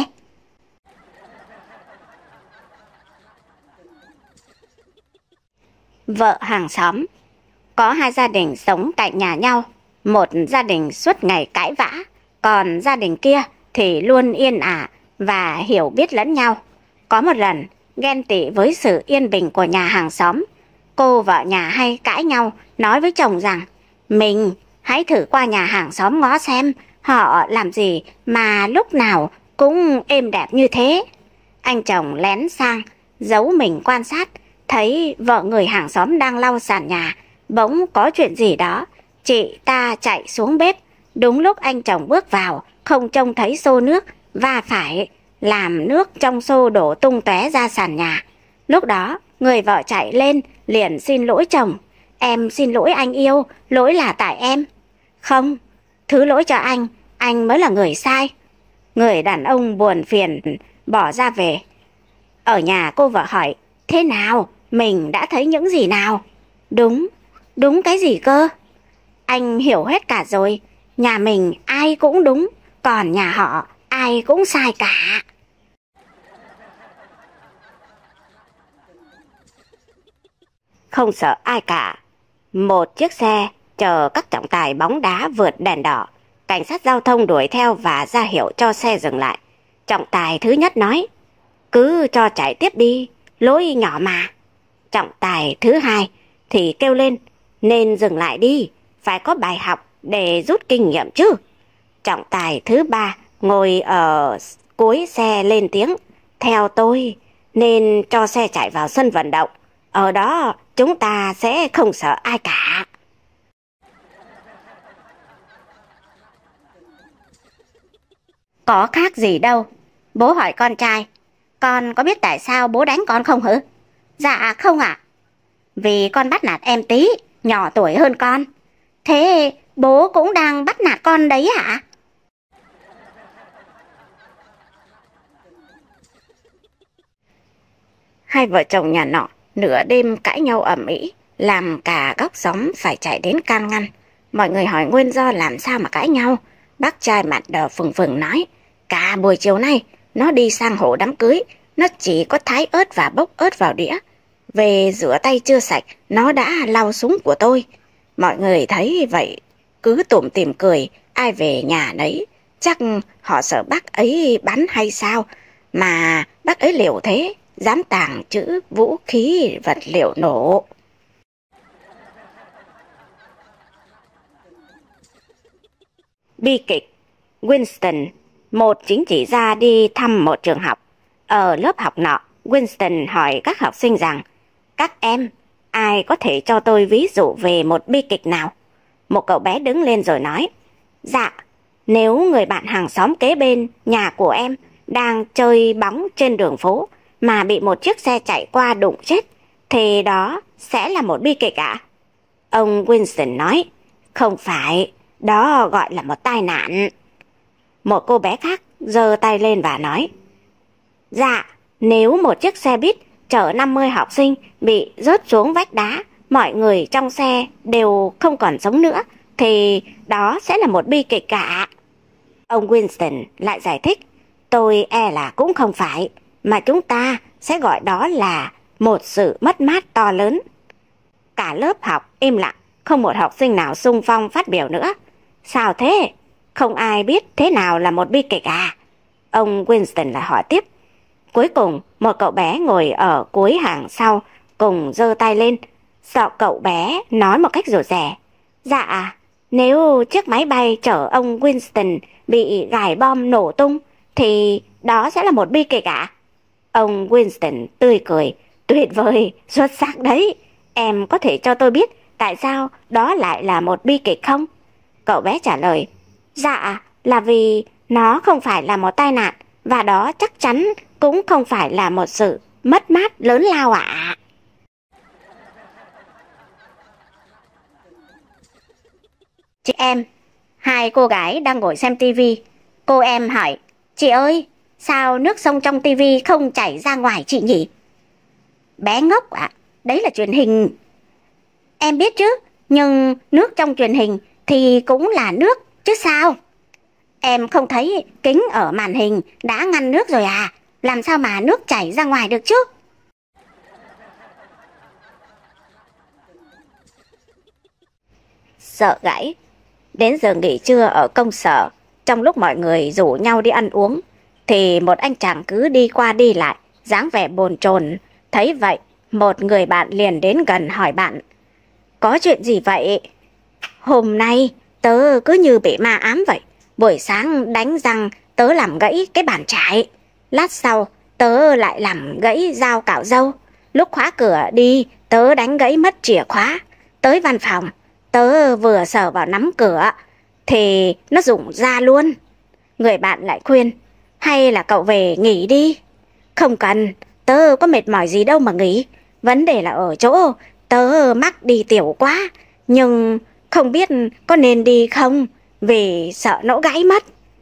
Vợ hàng xóm. Có hai gia đình sống cạnh nhà nhau. Một gia đình suốt ngày cãi vã, còn gia đình kia thì luôn yên ả và hiểu biết lẫn nhau. Có một lần, ghen tị với sự yên bình của nhà hàng xóm, cô vợ nhà hay cãi nhau, nói với chồng rằng, mình hãy thử qua nhà hàng xóm ngó xem họ làm gì mà lúc nào cũng êm đẹp như thế. Anh chồng lén sang, giấu mình quan sát, thấy vợ người hàng xóm đang lau sàn nhà, bỗng có chuyện gì đó, chị ta chạy xuống bếp. Đúng lúc anh chồng bước vào, không trông thấy xô nước và phải làm nước trong xô đổ tung tóe ra sàn nhà. Lúc đó, người vợ chạy lên liền xin lỗi chồng. Em xin lỗi anh yêu, lỗi là tại em. Không, thứ lỗi cho anh, anh mới là người sai. Người đàn ông buồn phiền bỏ ra về. Ở nhà cô vợ hỏi, thế nào, mình đã thấy những gì nào? Đúng, đúng cái gì cơ? Anh hiểu hết cả rồi, nhà mình ai cũng đúng, còn nhà họ ai cũng sai cả. Không sợ ai cả. Một chiếc xe chờ các trọng tài bóng đá vượt đèn đỏ. Cảnh sát giao thông đuổi theo và ra hiệu cho xe dừng lại. Trọng tài thứ nhất nói, cứ cho chạy tiếp đi, lỗi nhỏ mà. Trọng tài thứ hai thì kêu lên, nên dừng lại đi, phải có bài học để rút kinh nghiệm chứ. Trọng tài thứ ba ngồi ở cuối xe lên tiếng, theo tôi, nên cho xe chạy vào sân vận động. Ở đó chúng ta sẽ không sợ ai cả. Có khác gì đâu. Bố hỏi con trai, con có biết tại sao bố đánh con không hử? Dạ không ạ. Vì con bắt nạt em tí, nhỏ tuổi hơn con. Thế bố cũng đang bắt nạt con đấy hả? Hai vợ chồng nhà nọ nửa đêm cãi nhau ầm ĩ, làm cả góc xóm phải chạy đến can ngăn. Mọi người hỏi nguyên do làm sao mà cãi nhau. Bác trai mặt đỏ phừng phừng nói, cả buổi chiều nay nó đi sang hộ đám cưới, nó chỉ có thái ớt và bốc ớt vào đĩa. Về rửa tay chưa sạch, nó đã lau súng của tôi. Mọi người thấy vậy cứ tủm tỉm cười, ai về nhà nấy. Chắc họ sợ bác ấy bắn hay sao mà bác ấy liều thế, dám tàng trữ vũ khí vật liệu nổ. Bi kịch. Winston, một chính trị gia đi thăm một trường học. Ở lớp học nọ, Winston hỏi các học sinh rằng, các em, ai có thể cho tôi ví dụ về một bi kịch nào? Một cậu bé đứng lên rồi nói, dạ, nếu người bạn hàng xóm kế bên nhà của em đang chơi bóng trên đường phố mà bị một chiếc xe chạy qua đụng chết, thì đó sẽ là một bi kịch ạ? Ông Winston nói, không phải, đó gọi là một tai nạn. Một cô bé khác giơ tay lên và nói, dạ, nếu một chiếc xe buýt chở năm mươi học sinh bị rớt xuống vách đá, mọi người trong xe đều không còn sống nữa, thì đó sẽ là một bi kịch cả. Ông Winston lại giải thích, tôi e là cũng không phải, mà chúng ta sẽ gọi đó là một sự mất mát to lớn. Cả lớp học im lặng, không một học sinh nào xung phong phát biểu nữa. Sao thế? Không ai biết thế nào là một bi kịch à? Ông Winston lại hỏi tiếp. Cuối cùng, một cậu bé ngồi ở cuối hàng sau cùng giơ tay lên. Sợ cậu bé nói một cách rụt rè. Dạ, nếu chiếc máy bay chở ông Winston bị gài bom nổ tung, thì đó sẽ là một bi kịch ạ? Ông Winston tươi cười. Tuyệt vời, xuất sắc đấy. Em có thể cho tôi biết tại sao đó lại là một bi kịch không? Cậu bé trả lời. Dạ, là vì nó không phải là một tai nạn, và đó chắc chắn cũng không phải là một sự mất mát lớn lao ạ. Chị em, hai cô gái đang ngồi xem tivi. Cô em hỏi, chị ơi, sao nước sông trong tivi không chảy ra ngoài chị nhỉ? Bé ngốc ạ, đấy là truyền hình. Em biết chứ, nhưng nước trong truyền hình thì cũng là nước chứ sao? Em không thấy kính ở màn hình đã ngăn nước rồi à? Làm sao mà nước chảy ra ngoài được chứ? Sợ gãy. Đến giờ nghỉ trưa ở công sở, trong lúc mọi người rủ nhau đi ăn uống, thì một anh chàng cứ đi qua đi lại, dáng vẻ bồn chồn. Thấy vậy, một người bạn liền đến gần hỏi bạn, có chuyện gì vậy? Hôm nay tớ cứ như bị ma ám vậy. Buổi sáng đánh răng tớ làm gãy cái bàn chải. Lát sau tớ lại làm gãy dao cạo râu. Lúc khóa cửa đi tớ đánh gãy mất chìa khóa. Tới văn phòng tớ vừa sờ vào nắm cửa thì nó rụng ra luôn. Người bạn lại khuyên, hay là cậu về nghỉ đi. Không cần, tớ có mệt mỏi gì đâu mà nghỉ. Vấn đề là ở chỗ tớ mắc đi tiểu quá, nhưng không biết có nên đi không, vì sợ nó gãy mất.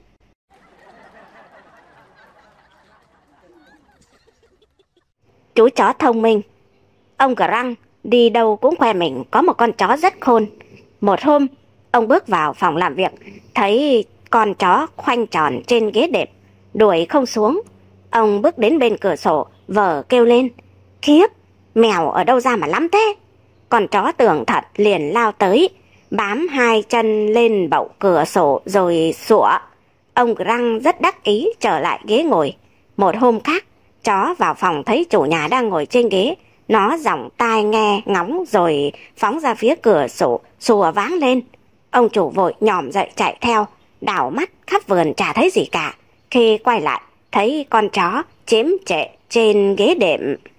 Chú chó thông minh. Ông Grant đi đâu cũng khoe mình có một con chó rất khôn. Một hôm, ông bước vào phòng làm việc, thấy con chó khoanh tròn trên ghế đệm, đuổi không xuống. Ông bước đến bên cửa sổ, vờ kêu lên, khiếp, mèo ở đâu ra mà lắm thế? Con chó tưởng thật liền lao tới, bám hai chân lên bậu cửa sổ rồi sủa. Ông Grant rất đắc ý trở lại ghế ngồi. Một hôm khác, chó vào phòng thấy chủ nhà đang ngồi trên ghế. Nó giọng tai nghe ngóng rồi phóng ra phía cửa sổ, sủa váng lên. Ông chủ vội nhòm dậy chạy theo, đảo mắt khắp vườn chả thấy gì cả. Khi quay lại, thấy con chó chiếm trệ trên ghế đệm.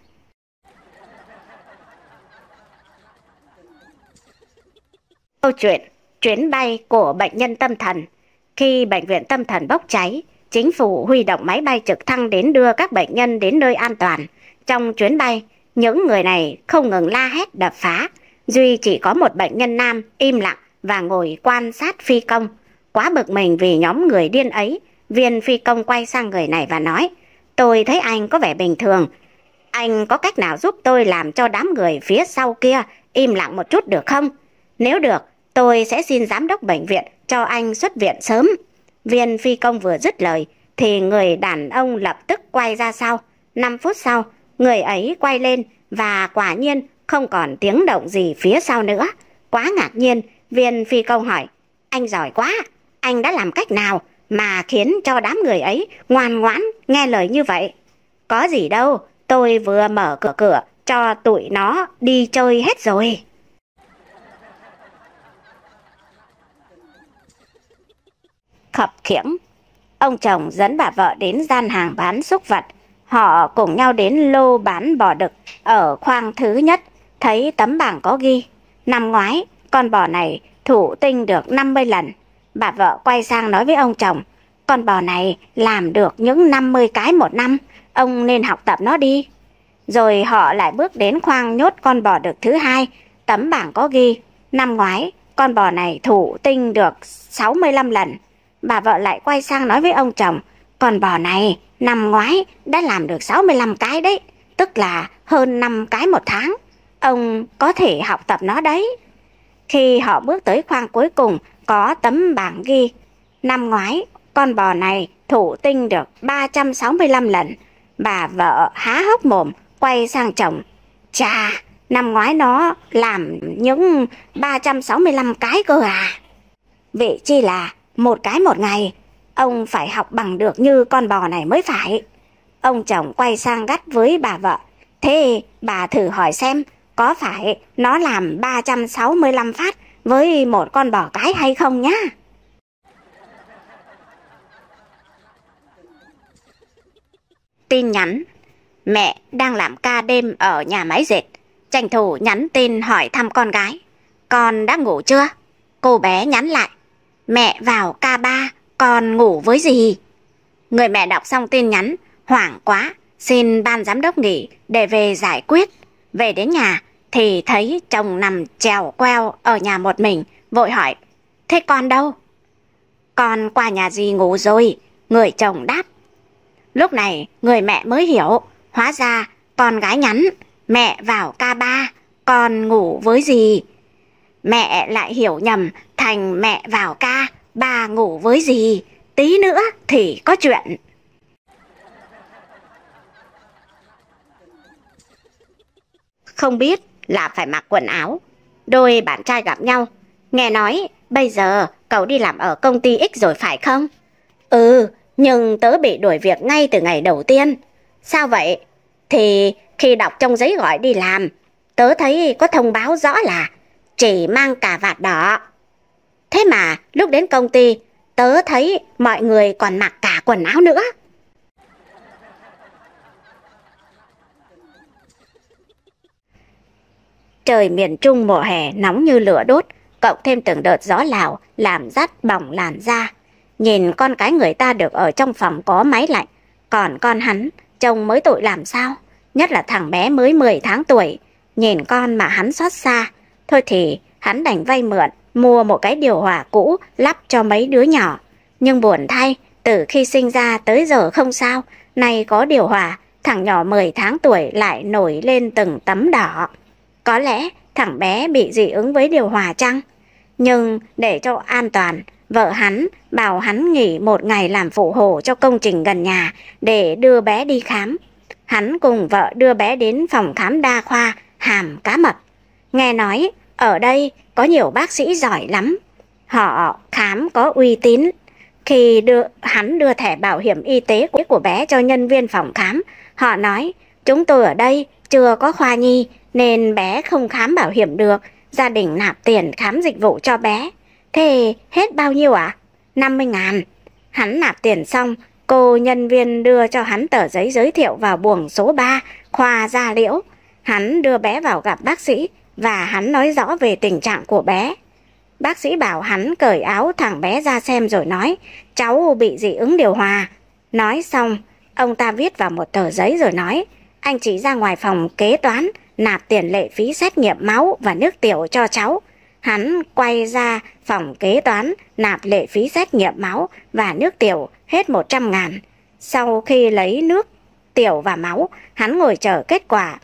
Câu chuyện chuyến bay của bệnh nhân tâm thần. Khi bệnh viện tâm thần bốc cháy, chính phủ huy động máy bay trực thăng đến đưa các bệnh nhân đến nơi an toàn. Trong chuyến bay, những người này không ngừng la hét đập phá. Duy chỉ có một bệnh nhân nam im lặng và ngồi quan sát phi công. Quá bực mình vì nhóm người điên ấy, viên phi công quay sang người này và nói, tôi thấy anh có vẻ bình thường. Anh có cách nào giúp tôi làm cho đám người phía sau kia im lặng một chút được không? Nếu được, tôi sẽ xin giám đốc bệnh viện cho anh xuất viện sớm. Viên phi công vừa dứt lời thì người đàn ông lập tức quay ra sau. Năm phút sau, người ấy quay lên và quả nhiên không còn tiếng động gì phía sau nữa. Quá ngạc nhiên, viên phi công hỏi, anh giỏi quá, anh đã làm cách nào mà khiến cho đám người ấy ngoan ngoãn nghe lời như vậy? Có gì đâu, tôi vừa mở cửa cửa cho tụi nó đi chơi hết rồi. Khập khiễng. Ông chồng dẫn bà vợ đến gian hàng bán súc vật. Họ cùng nhau đến lô bán bò đực ở khoang thứ nhất, thấy tấm bảng có ghi, năm ngoái con bò này thụ tinh được năm mươi lần. Bà vợ quay sang nói với ông chồng, con bò này làm được những năm mươi cái một năm, ông nên học tập nó đi. Rồi họ lại bước đến khoang nhốt con bò đực thứ hai, tấm bảng có ghi, năm ngoái con bò này thụ tinh được sáu mươi lăm lần. Bà vợ lại quay sang nói với ông chồng, con bò này năm ngoái đã làm được sáu mươi lăm cái đấy, tức là hơn năm cái một tháng. Ông có thể học tập nó đấy. Khi họ bước tới khoang cuối cùng, có tấm bảng ghi, năm ngoái con bò này thụ tinh được ba trăm sáu mươi lăm lần. Bà vợ há hốc mồm, quay sang chồng, chà, năm ngoái nó làm những ba trăm sáu mươi lăm cái cơ à. Vậy chi là một cái một ngày, ông phải học bằng được như con bò này mới phải. Ông chồng quay sang gắt với bà vợ, thế bà thử hỏi xem, có phải nó làm ba trăm sáu mươi lăm phát với một con bò cái hay không nhá. Tin nhắn. Mẹ đang làm ca đêm ở nhà máy dệt, tranh thủ nhắn tin hỏi thăm con gái, con đã ngủ chưa? Cô bé nhắn lại, mẹ vào ca ba, con ngủ với gì? Người mẹ đọc xong tin nhắn, hoảng quá, xin ban giám đốc nghỉ để về giải quyết. Về đến nhà thì thấy chồng nằm trèo queo ở nhà một mình, vội hỏi, thế con đâu? Con qua nhà dì ngủ rồi, người chồng đáp. Lúc này người mẹ mới hiểu, hóa ra con gái nhắn, mẹ vào ca ba, con ngủ với dì. Mẹ lại hiểu nhầm thành mẹ vào ca, ba ngủ với dì, tí nữa thì có chuyện. Không biết là phải mặc quần áo. Đôi bạn trai gặp nhau, nghe nói bây giờ cậu đi làm ở công ty X rồi phải không? Ừ, nhưng tớ bị đuổi việc ngay từ ngày đầu tiên. Sao vậy? Thì khi đọc trong giấy gọi đi làm, tớ thấy có thông báo rõ là chỉ mang cà vạt đỏ. Thế mà lúc đến công ty, tớ thấy mọi người còn mặc cả quần áo nữa. Trời miền Trung mùa hè nóng như lửa đốt, cộng thêm từng đợt gió Lào làm rát bỏng làn da. Nhìn con cái người ta được ở trong phòng có máy lạnh, còn con hắn trông mới tội làm sao, nhất là thằng bé mới mười tháng tuổi. Nhìn con mà hắn xót xa. Thôi thì hắn đành vay mượn mua một cái điều hòa cũ lắp cho mấy đứa nhỏ. Nhưng buồn thay, từ khi sinh ra tới giờ không sao, nay có điều hòa, thằng nhỏ mười tháng tuổi lại nổi lên từng tấm đỏ. Có lẽ thằng bé bị dị ứng với điều hòa chăng? Nhưng để cho an toàn, vợ hắn bảo hắn nghỉ một ngày làm phụ hồ cho công trình gần nhà để đưa bé đi khám. Hắn cùng vợ đưa bé đến phòng khám đa khoa Hàm Cá Mập. Nghe nói ở đây có nhiều bác sĩ giỏi lắm, họ khám có uy tín. Khi đưa, hắn đưa thẻ bảo hiểm y tế của bé cho nhân viên phòng khám, họ nói, chúng tôi ở đây chưa có khoa nhi nên bé không khám bảo hiểm được, gia đình nạp tiền khám dịch vụ cho bé. Thế hết bao nhiêu ạ? À? năm mươi ngàn. Hắn nạp tiền xong, cô nhân viên đưa cho hắn tờ giấy giới thiệu vào buồng số ba, khoa da liễu. Hắn đưa bé vào gặp bác sĩ và hắn nói rõ về tình trạng của bé. Bác sĩ bảo hắn cởi áo thằng bé ra xem rồi nói, cháu bị dị ứng điều hòa. Nói xong, ông ta viết vào một tờ giấy rồi nói, anh chỉ ra ngoài phòng kế toán, nạp tiền lệ phí xét nghiệm máu và nước tiểu cho cháu. Hắn quay ra phòng kế toán, nạp lệ phí xét nghiệm máu và nước tiểu hết một trăm ngàn. Sau khi lấy nước tiểu và máu, hắn ngồi chờ kết quả.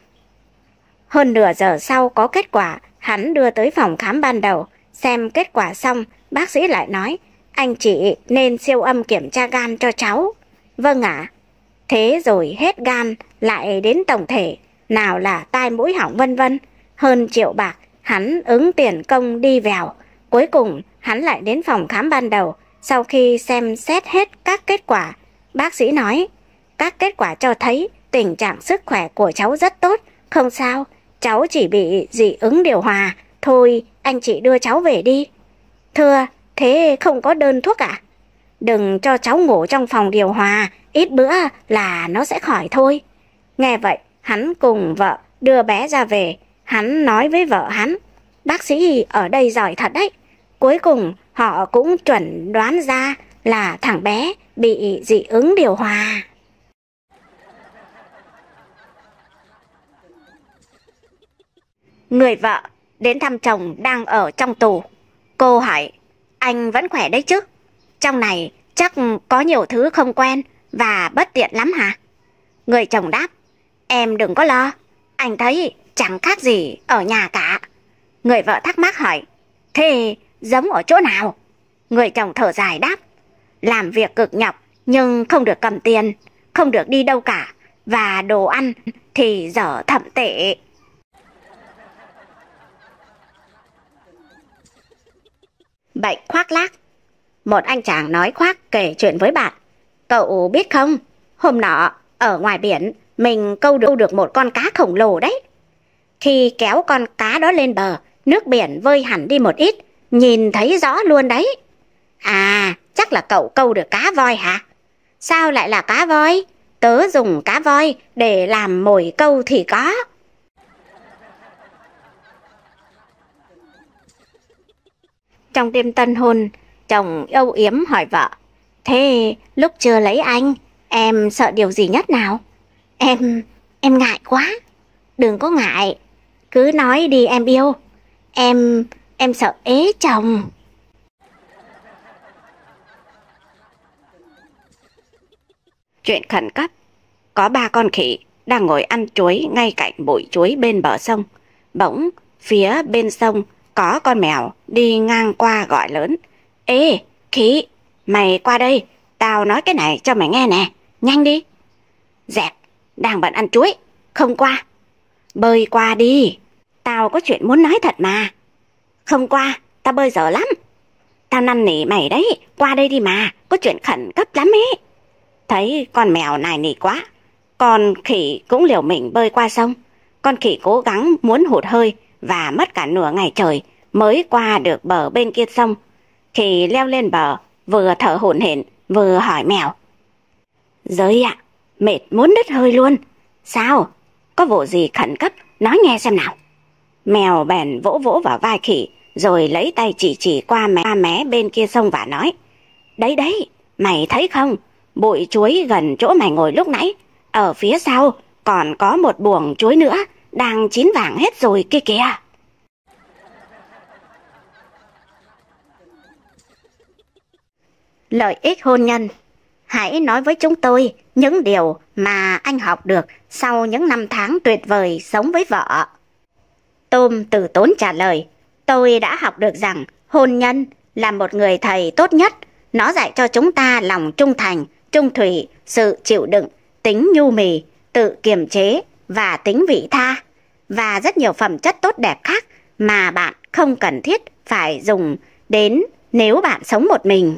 Hơn nửa giờ sau có kết quả, hắn đưa tới phòng khám ban đầu. Xem kết quả xong, bác sĩ lại nói, anh chị nên siêu âm kiểm tra gan cho cháu. Vâng ạ. Thế rồi hết gan, lại đến tổng thể, nào là tai mũi họng vân vân. Hơn triệu bạc, hắn ứng tiền công đi vào. Cuối cùng, hắn lại đến phòng khám ban đầu. Sau khi xem xét hết các kết quả, bác sĩ nói, các kết quả cho thấy tình trạng sức khỏe của cháu rất tốt, không sao, cháu chỉ bị dị ứng điều hòa. Thôi, anh chị đưa cháu về đi. Thưa, thế không có đơn thuốc à? Đừng cho cháu ngủ trong phòng điều hòa, ít bữa là nó sẽ khỏi thôi. Nghe vậy, hắn cùng vợ đưa bé ra về. Hắn nói với vợ hắn, bác sĩ ở đây giỏi thật đấy. Cuối cùng họ cũng chuẩn đoán ra là thằng bé bị dị ứng điều hòa. Người vợ đến thăm chồng đang ở trong tù. Cô hỏi, anh vẫn khỏe đấy chứ? Trong này chắc có nhiều thứ không quen và bất tiện lắm hả? Người chồng đáp, em đừng có lo, anh thấy chẳng khác gì ở nhà cả. Người vợ thắc mắc hỏi, thế giống ở chỗ nào? Người chồng thở dài đáp, làm việc cực nhọc nhưng không được cầm tiền, không được đi đâu cả, và đồ ăn thì dở thậm tệ. Bệnh khoác lác. Một anh chàng nói khoác kể chuyện với bạn. Cậu biết không, hôm nọ ở ngoài biển mình câu được, được một con cá khổng lồ đấy. Khi kéo con cá đó lên bờ, nước biển vơi hẳn đi một ít, nhìn thấy rõ luôn đấy. À, chắc là cậu câu được cá voi hả? Sao lại là cá voi? Tớ dùng cá voi để làm mồi câu thì có. Trong đêm tân hôn, chồng âu yếm hỏi vợ, thế lúc chưa lấy anh, em sợ điều gì nhất nào? Em, em ngại quá. Đừng có ngại, cứ nói đi em yêu. Em, em sợ ế chồng. Chuyện khẩn cấp. Có ba con khỉ đang ngồi ăn chuối ngay cạnh bụi chuối bên bờ sông. Bỗng phía bên sông có con mèo đi ngang qua gọi lớn, ê khỉ, mày qua đây, tao nói cái này cho mày nghe nè, nhanh đi. Dẹp, đang bận ăn chuối, không qua. Bơi qua đi, tao có chuyện muốn nói thật mà. Không qua, tao bơi dở lắm. Tao năn nỉ mày đấy, qua đây đi mà, có chuyện khẩn cấp lắm ấy. Thấy con mèo nài nỉ quá, con khỉ cũng liều mình bơi qua sông. Con khỉ cố gắng muốn hụt hơi và mất cả nửa ngày trời mới qua được bờ bên kia sông. Khỉ leo lên bờ, vừa thở hổn hển vừa hỏi mèo, Giới ạ, mệt muốn đứt hơi luôn. Sao? Có vụ gì khẩn cấp, nói nghe xem nào. Mèo bèn vỗ vỗ vào vai khỉ, rồi lấy tay chỉ chỉ qua mé, mé bên kia sông và nói, đấy đấy, mày thấy không, bụi chuối gần chỗ mày ngồi lúc nãy, ở phía sau còn có một buồng chuối nữa, đang chín vàng hết rồi kia kìa. Lợi ích hôn nhân. Hãy nói với chúng tôi những điều mà anh học được sau những năm tháng tuyệt vời sống với vợ. Tôm từ tốn trả lời, tôi đã học được rằng hôn nhân là một người thầy tốt nhất. Nó dạy cho chúng ta lòng trung thành, trung thủy, sự chịu đựng, tính nhu mì, tự kiềm chế và tính vị tha, và rất nhiều phẩm chất tốt đẹp khác mà bạn không cần thiết phải dùng đến nếu bạn sống một mình.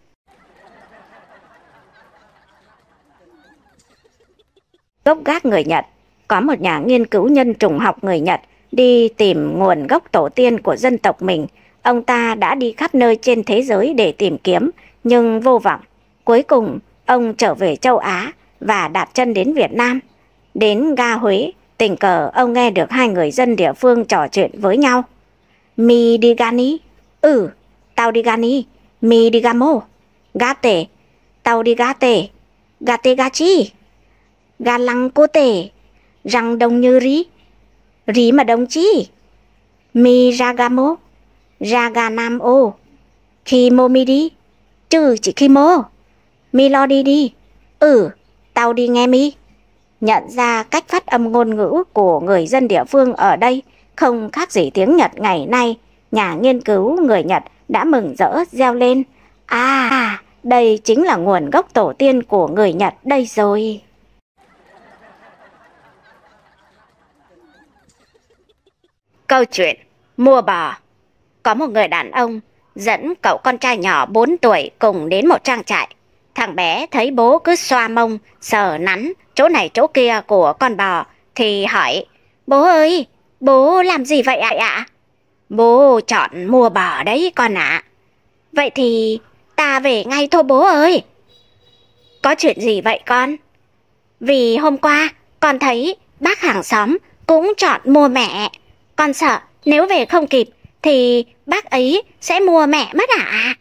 Gốc gác người Nhật. Có một nhà nghiên cứu nhân chủng học người Nhật đi tìm nguồn gốc tổ tiên của dân tộc mình. Ông ta đã đi khắp nơi trên thế giới để tìm kiếm, nhưng vô vọng. Cuối cùng, ông trở về châu Á và đặt chân đến Việt Nam. Đến ga Huế, tình cờ ông nghe được hai người dân địa phương trò chuyện với nhau. Mi đi gani? Ừ, tao đi gani. Mi đi gamo? Gate. Tao đi gate. Gate gachi. Gà lăng cô tể. Răng đông như rí. Rí mà đông chi. Mi ra gamo. Ra gà nam ô. Khi mô mi đi. Chứ chỉ khi mô. Mi lo đi đi. Ừ, tao đi nghe mi. Nhận ra cách phát âm ngôn ngữ của người dân địa phương ở đây không khác gì tiếng Nhật ngày nay, nhà nghiên cứu người Nhật đã mừng rỡ reo lên, à, đây chính là nguồn gốc tổ tiên của người Nhật đây rồi. Câu chuyện mua bò. Có một người đàn ông dẫn cậu con trai nhỏ bốn tuổi cùng đến một trang trại. Thằng bé thấy bố cứ xoa mông, sờ nắn chỗ này chỗ kia của con bò thì hỏi, bố ơi, bố làm gì vậy ạ? ạ? Bố chọn mua bò đấy con ạ. À. Vậy thì ta về ngay thôi bố ơi. Có chuyện gì vậy con? Vì hôm qua con thấy bác hàng xóm cũng chọn mua mẹ. Con sợ nếu về không kịp thì bác ấy sẽ mua mẹ mất ạ. À?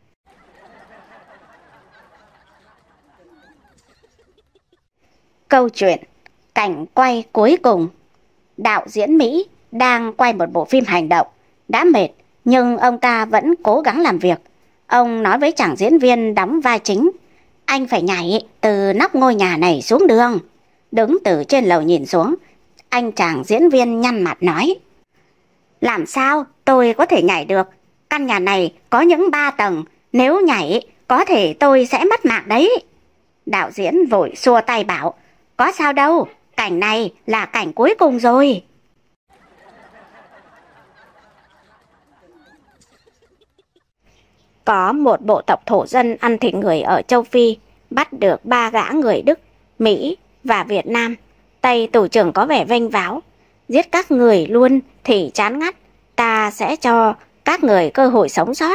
Câu chuyện cảnh quay cuối cùng. Đạo diễn Mỹ đang quay một bộ phim hành động, đã mệt nhưng ông ta vẫn cố gắng làm việc. Ông nói với chàng diễn viên đóng vai chính, anh phải nhảy từ nóc ngôi nhà này xuống đường. Đứng từ trên lầu nhìn xuống, anh chàng diễn viên nhăn mặt nói, làm sao tôi có thể nhảy được? Căn nhà này có những ba tầng, nếu nhảy có thể tôi sẽ mất mạng đấy. Đạo diễn vội xua tay bảo, có sao đâu, cảnh này là cảnh cuối cùng rồi. Có một bộ tộc thổ dân ăn thịt người ở châu Phi bắt được ba gã người Đức, Mỹ và Việt Nam. Tay tù trưởng có vẻ vênh váo, giết các người luôn thì chán ngắt, ta sẽ cho các người cơ hội sống sót.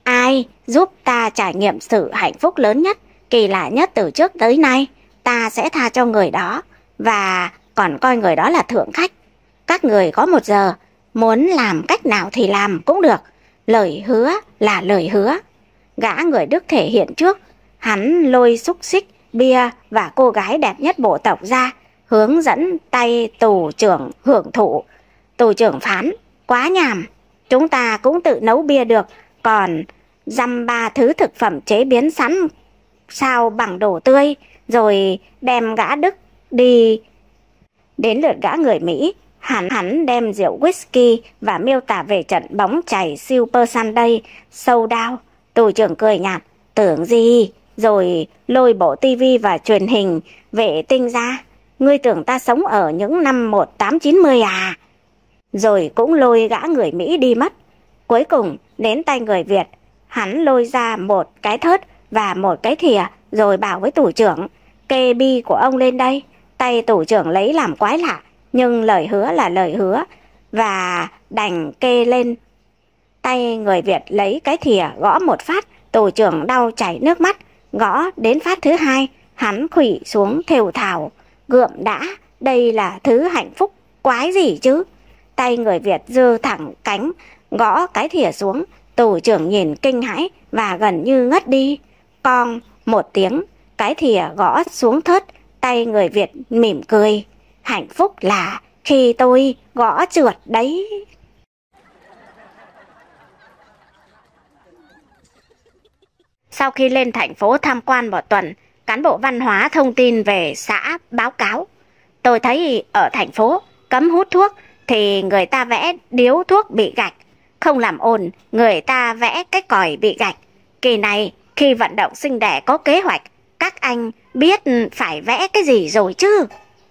Ai giúp ta trải nghiệm sự hạnh phúc lớn nhất, kỳ lạ nhất từ trước tới nay, ta sẽ tha cho người đó, và còn coi người đó là thượng khách. Các người có một giờ, muốn làm cách nào thì làm cũng được, lời hứa là lời hứa. Gã người Đức thể hiện trước, hắn lôi xúc xích, bia và cô gái đẹp nhất bộ tộc ra, hướng dẫn tay tù trưởng hưởng thụ. Tù trưởng phán, quá nhàm, chúng ta cũng tự nấu bia được, còn dăm ba thứ thực phẩm chế biến sẵn sao bằng đồ tươi, rồi đem gã Đức đi. Đến lượt gã người Mỹ, hắn hắn đem rượu whisky và miêu tả về trận bóng chày Super Sunday showdown. Tù trưởng cười nhạt, tưởng gì, rồi lôi bộ tivi và truyền hình vệ tinh ra. Ngươi tưởng ta sống ở những năm một nghìn tám trăm chín mươi à? Rồi cũng lôi gã người Mỹ đi mất. Cuối cùng đến tay người Việt, hắn lôi ra một cái thớt và một cái thìa, rồi bảo với tù trưởng, kê bi của ông lên đây. Tay tù trưởng lấy làm quái lạ, nhưng lời hứa là lời hứa, và đành kê lên. Tay người Việt lấy cái thìa gõ một phát, tù trưởng đau chảy nước mắt. Gõ đến phát thứ hai, hắn khuỵu xuống thều thào, gượm đã, đây là thứ hạnh phúc quái gì chứ? Tay người Việt giơ thẳng cánh, gõ cái thìa xuống. Tù trưởng nhìn kinh hãi và gần như ngất đi. Con một tiếng, cái thìa gõ xuống thớt. Tay người Việt mỉm cười, hạnh phúc là khi tôi gõ trượt đấy. Sau khi lên thành phố tham quan một tuần, cán bộ văn hóa thông tin về xã báo cáo, tôi thấy ở thành phố cấm hút thuốc thì người ta vẽ điếu thuốc bị gạch, không làm ồn người ta vẽ cái còi bị gạch. Kỳ này khi vận động sinh đẻ có kế hoạch, các anh biết phải vẽ cái gì rồi chứ?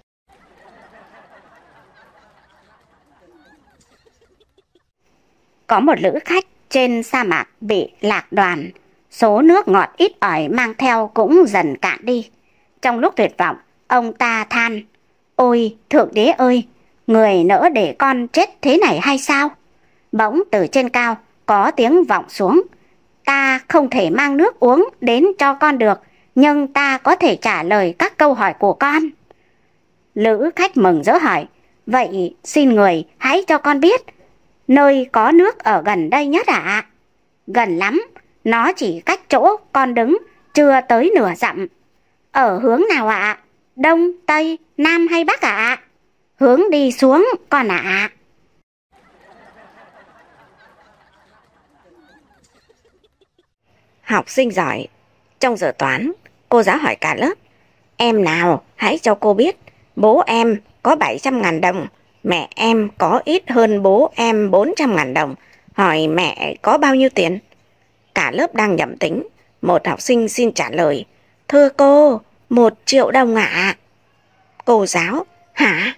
Có một lữ khách trên sa mạc bị lạc đoàn, số nước ngọt ít ỏi mang theo cũng dần cạn đi. Trong lúc tuyệt vọng, ông ta than, ôi Thượng Đế ơi, người nỡ để con chết thế này hay sao? Bỗng từ trên cao có tiếng vọng xuống, ta không thể mang nước uống đến cho con được, nhưng ta có thể trả lời các câu hỏi của con. Lữ khách mừng rỡ hỏi, vậy xin người hãy cho con biết, nơi có nước ở gần đây nhất ạ? À? Gần lắm, nó chỉ cách chỗ con đứng chưa tới nửa dặm. Ở hướng nào ạ? À? Đông, Tây, Nam hay Bắc ạ? À? Hướng đi xuống con ạ. À. Học sinh giỏi. Trong giờ toán, cô giáo hỏi cả lớp, em nào hãy cho cô biết, bố em có bảy trăm ngàn đồng, mẹ em có ít hơn bố em bốn trăm ngàn đồng, hỏi mẹ có bao nhiêu tiền? Cả lớp đang nhẩm tính, một học sinh xin trả lời, thưa cô, một triệu đồng ạ. À? Cô giáo, hả?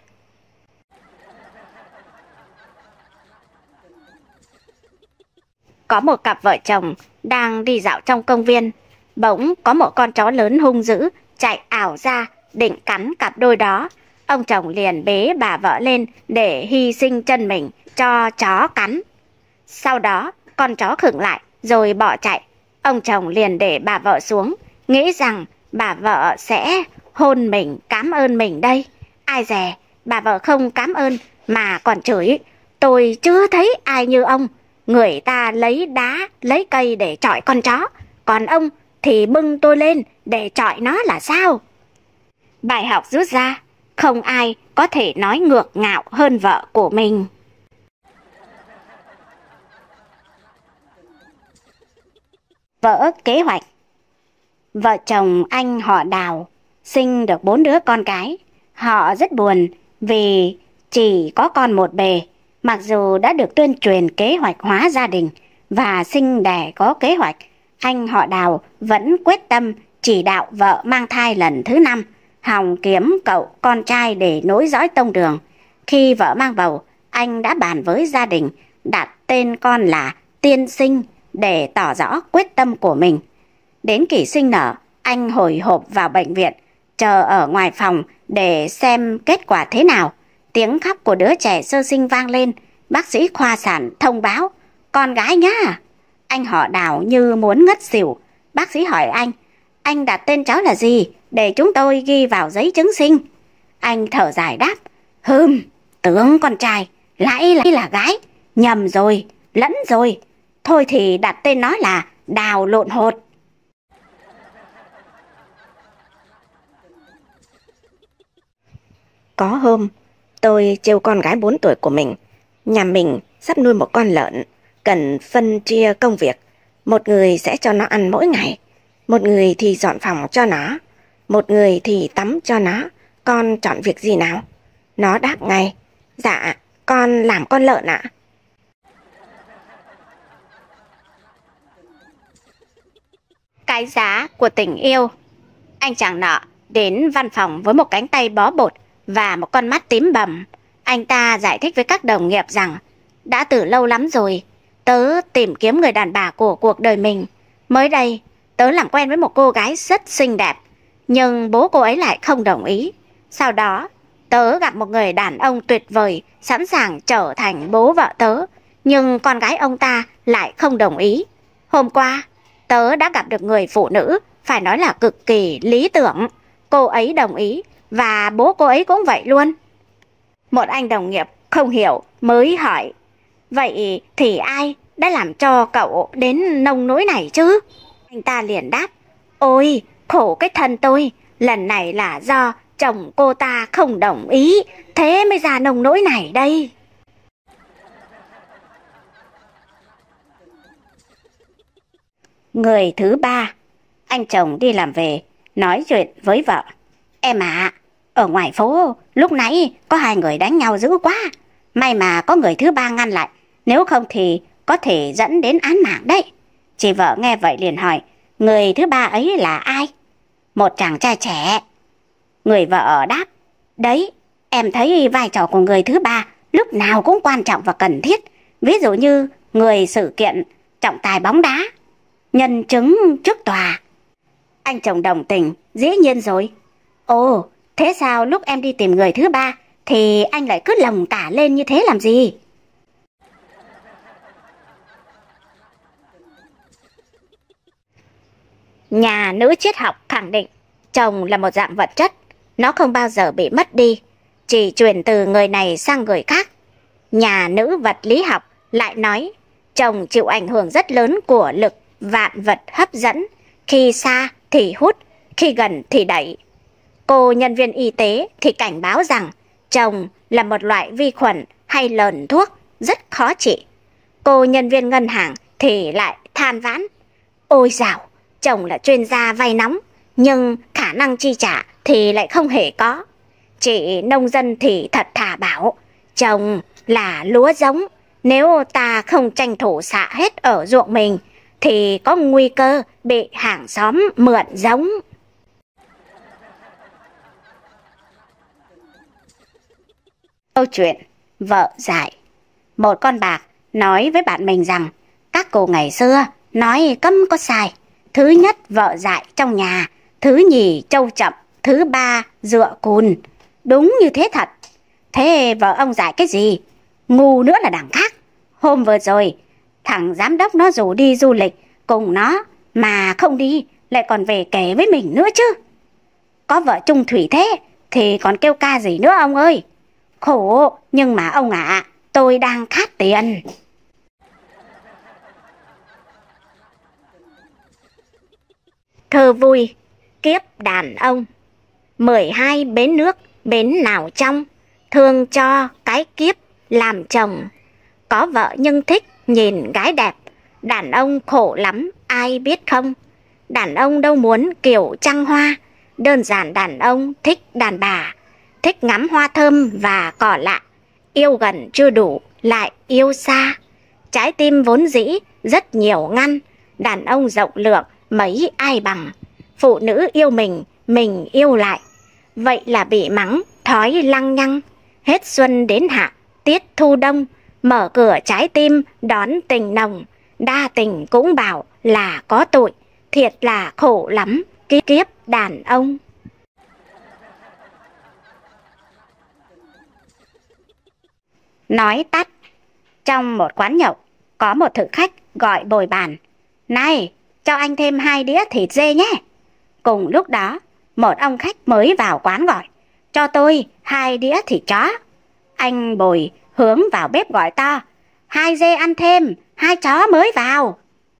Có một cặp vợ chồng đang đi dạo trong công viên, bỗng có một con chó lớn hung dữ chạy ảo ra định cắn cặp đôi đó. Ông chồng liền bế bà vợ lên để hy sinh chân mình cho chó cắn. Sau đó con chó khựng lại rồi bỏ chạy. Ông chồng liền để bà vợ xuống, nghĩ rằng bà vợ sẽ hôn mình cảm ơn mình đây. Ai dè bà vợ không cảm ơn mà còn chửi, tôi chưa thấy ai như ông. Người ta lấy đá, lấy cây để chọi con chó, còn ông thì bưng tôi lên để chọi nó là sao? Bài học rút ra, không ai có thể nói ngược ngạo hơn vợ của mình. Vỡ kế hoạch. Vợ chồng anh họ Đào sinh được bốn đứa con cái. Họ rất buồn vì chỉ có con một bề, mặc dù đã được tuyên truyền kế hoạch hóa gia đình và sinh đẻ có kế hoạch. Anh họ Đào vẫn quyết tâm chỉ đạo vợ mang thai lần thứ năm, hòng kiếm cậu con trai để nối dõi tông đường. Khi vợ mang bầu, anh đã bàn với gia đình đặt tên con là Tiên Sinh để tỏ rõ quyết tâm của mình. Đến kỳ sinh nở, anh hồi hộp vào bệnh viện, chờ ở ngoài phòng để xem kết quả thế nào. Tiếng khóc của đứa trẻ sơ sinh vang lên. Bác sĩ khoa sản thông báo, con gái nhá. Anh họ Đào như muốn ngất xỉu. Bác sĩ hỏi anh, anh đặt tên cháu là gì để chúng tôi ghi vào giấy chứng sinh? Anh thở dài đáp, hừm, tưởng con trai, lại lại là gái, nhầm rồi, lẫn rồi. Thôi thì đặt tên nó là Đào lộn hột. Có hôm, tôi trêu con gái bốn tuổi của mình. Nhà mình sắp nuôi một con lợn, cần phân chia công việc. Một người sẽ cho nó ăn mỗi ngày, một người thì dọn phòng cho nó, một người thì tắm cho nó. Con chọn việc gì nào? Nó đáp ngay, dạ, con làm con lợn ạ. Cái giá của tình yêu. Anh chàng nọ đến văn phòng với một cánh tay bó bột và một con mắt tím bầm. Anh ta giải thích với các đồng nghiệp rằng đã từ lâu lắm rồi tớ tìm kiếm người đàn bà của cuộc đời mình. Mới đây tớ làm quen với một cô gái rất xinh đẹp, nhưng bố cô ấy lại không đồng ý. Sau đó tớ gặp một người đàn ông tuyệt vời, sẵn sàng trở thành bố vợ tớ, nhưng con gái ông ta lại không đồng ý. Hôm qua tớ đã gặp được người phụ nữ phải nói là cực kỳ lý tưởng. Cô ấy đồng ý và bố cô ấy cũng vậy luôn. Một anh đồng nghiệp không hiểu mới hỏi, vậy thì ai đã làm cho cậu đến nông nỗi này chứ? Anh ta liền đáp, ôi khổ cái thân tôi, lần này là do chồng cô ta không đồng ý, thế mới ra nông nỗi này đây. Người thứ ba. Anh chồng đi làm về, nói chuyện với vợ, em ạ, ở ngoài phố lúc nãy có hai người đánh nhau dữ quá, may mà có người thứ ba ngăn lại, nếu không thì có thể dẫn đến án mạng đấy. Chị vợ nghe vậy liền hỏi, người thứ ba ấy là ai? Một chàng trai trẻ. Người vợ đáp, đấy, em thấy vai trò của người thứ ba lúc nào cũng quan trọng và cần thiết. Ví dụ như người sự kiện, trọng tài bóng đá, nhân chứng trước tòa. Anh chồng đồng tình, dĩ nhiên rồi. Ồ, thế sao lúc em đi tìm người thứ ba thì anh lại cứ lồng tả lên như thế làm gì? Nhà nữ triết học khẳng định chồng là một dạng vật chất, nó không bao giờ bị mất đi, chỉ chuyển từ người này sang người khác. Nhà nữ vật lý học lại nói chồng chịu ảnh hưởng rất lớn của lực vạn vật hấp dẫn, khi xa thì hút, khi gần thì đẩy. Cô nhân viên y tế thì cảnh báo rằng chồng là một loại vi khuẩn hay lờn thuốc rất khó trị. Cô nhân viên ngân hàng thì lại than vãn, ôi dào, chồng là chuyên gia vay nóng, nhưng khả năng chi trả thì lại không hề có. Chị nông dân thì thật thà bảo, chồng là lúa giống, nếu ta không tranh thủ xạ hết ở ruộng mình thì có nguy cơ bị hàng xóm mượn giống. Câu chuyện vợ dại. Một con bạc nói với bạn mình rằng các cụ ngày xưa nói cấm có sai. Thứ nhất vợ dại trong nhà, thứ nhì trâu chậm, thứ ba dựa cùn. Đúng như thế thật. Thế vợ ông dại cái gì? Ngu nữa là đằng khác. Hôm vừa rồi thằng giám đốc nó rủ đi du lịch cùng nó mà không đi, lại còn về kể với mình nữa chứ. Có vợ chung thủy thế thì còn kêu ca gì nữa ông ơi. Khổ, nhưng mà ông ạ, à, tôi đang khát tiền. Thơ vui, kiếp đàn ông. Mười hai bến nước, bến nào trong, thương cho cái kiếp làm chồng. Có vợ nhưng thích nhìn gái đẹp, đàn ông khổ lắm ai biết không? Đàn ông đâu muốn kiểu trăng hoa, đơn giản đàn ông thích đàn bà, thích ngắm hoa thơm và cỏ lạ, yêu gần chưa đủ lại yêu xa. Trái tim vốn dĩ rất nhiều ngăn, đàn ông rộng lượng mấy ai bằng. Phụ nữ yêu mình, mình yêu lại, vậy là bị mắng thói lăng nhăng. Hết xuân đến hạ, tiết thu đông, mở cửa trái tim đón tình nồng. Đa tình cũng bảo là có tội, thiệt là khổ lắm kiếp kiếp đàn ông. Nói tắt. Trong một quán nhậu, có một thực khách gọi bồi bàn: "Này, cho anh thêm hai đĩa thịt dê nhé." Cùng lúc đó, một ông khách mới vào quán gọi: "Cho tôi hai đĩa thịt chó." Anh bồi hướng vào bếp gọi to: "Hai dê ăn thêm, hai chó mới vào."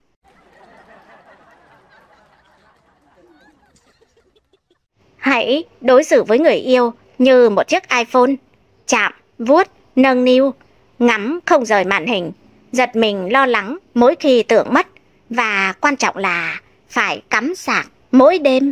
Hãy đối xử với người yêu như một chiếc iPhone, chạm, vuốt, nâng niu, ngắm không rời màn hình, giật mình lo lắng mỗi khi tưởng mất, và quan trọng là phải cắm sạc mỗi đêm.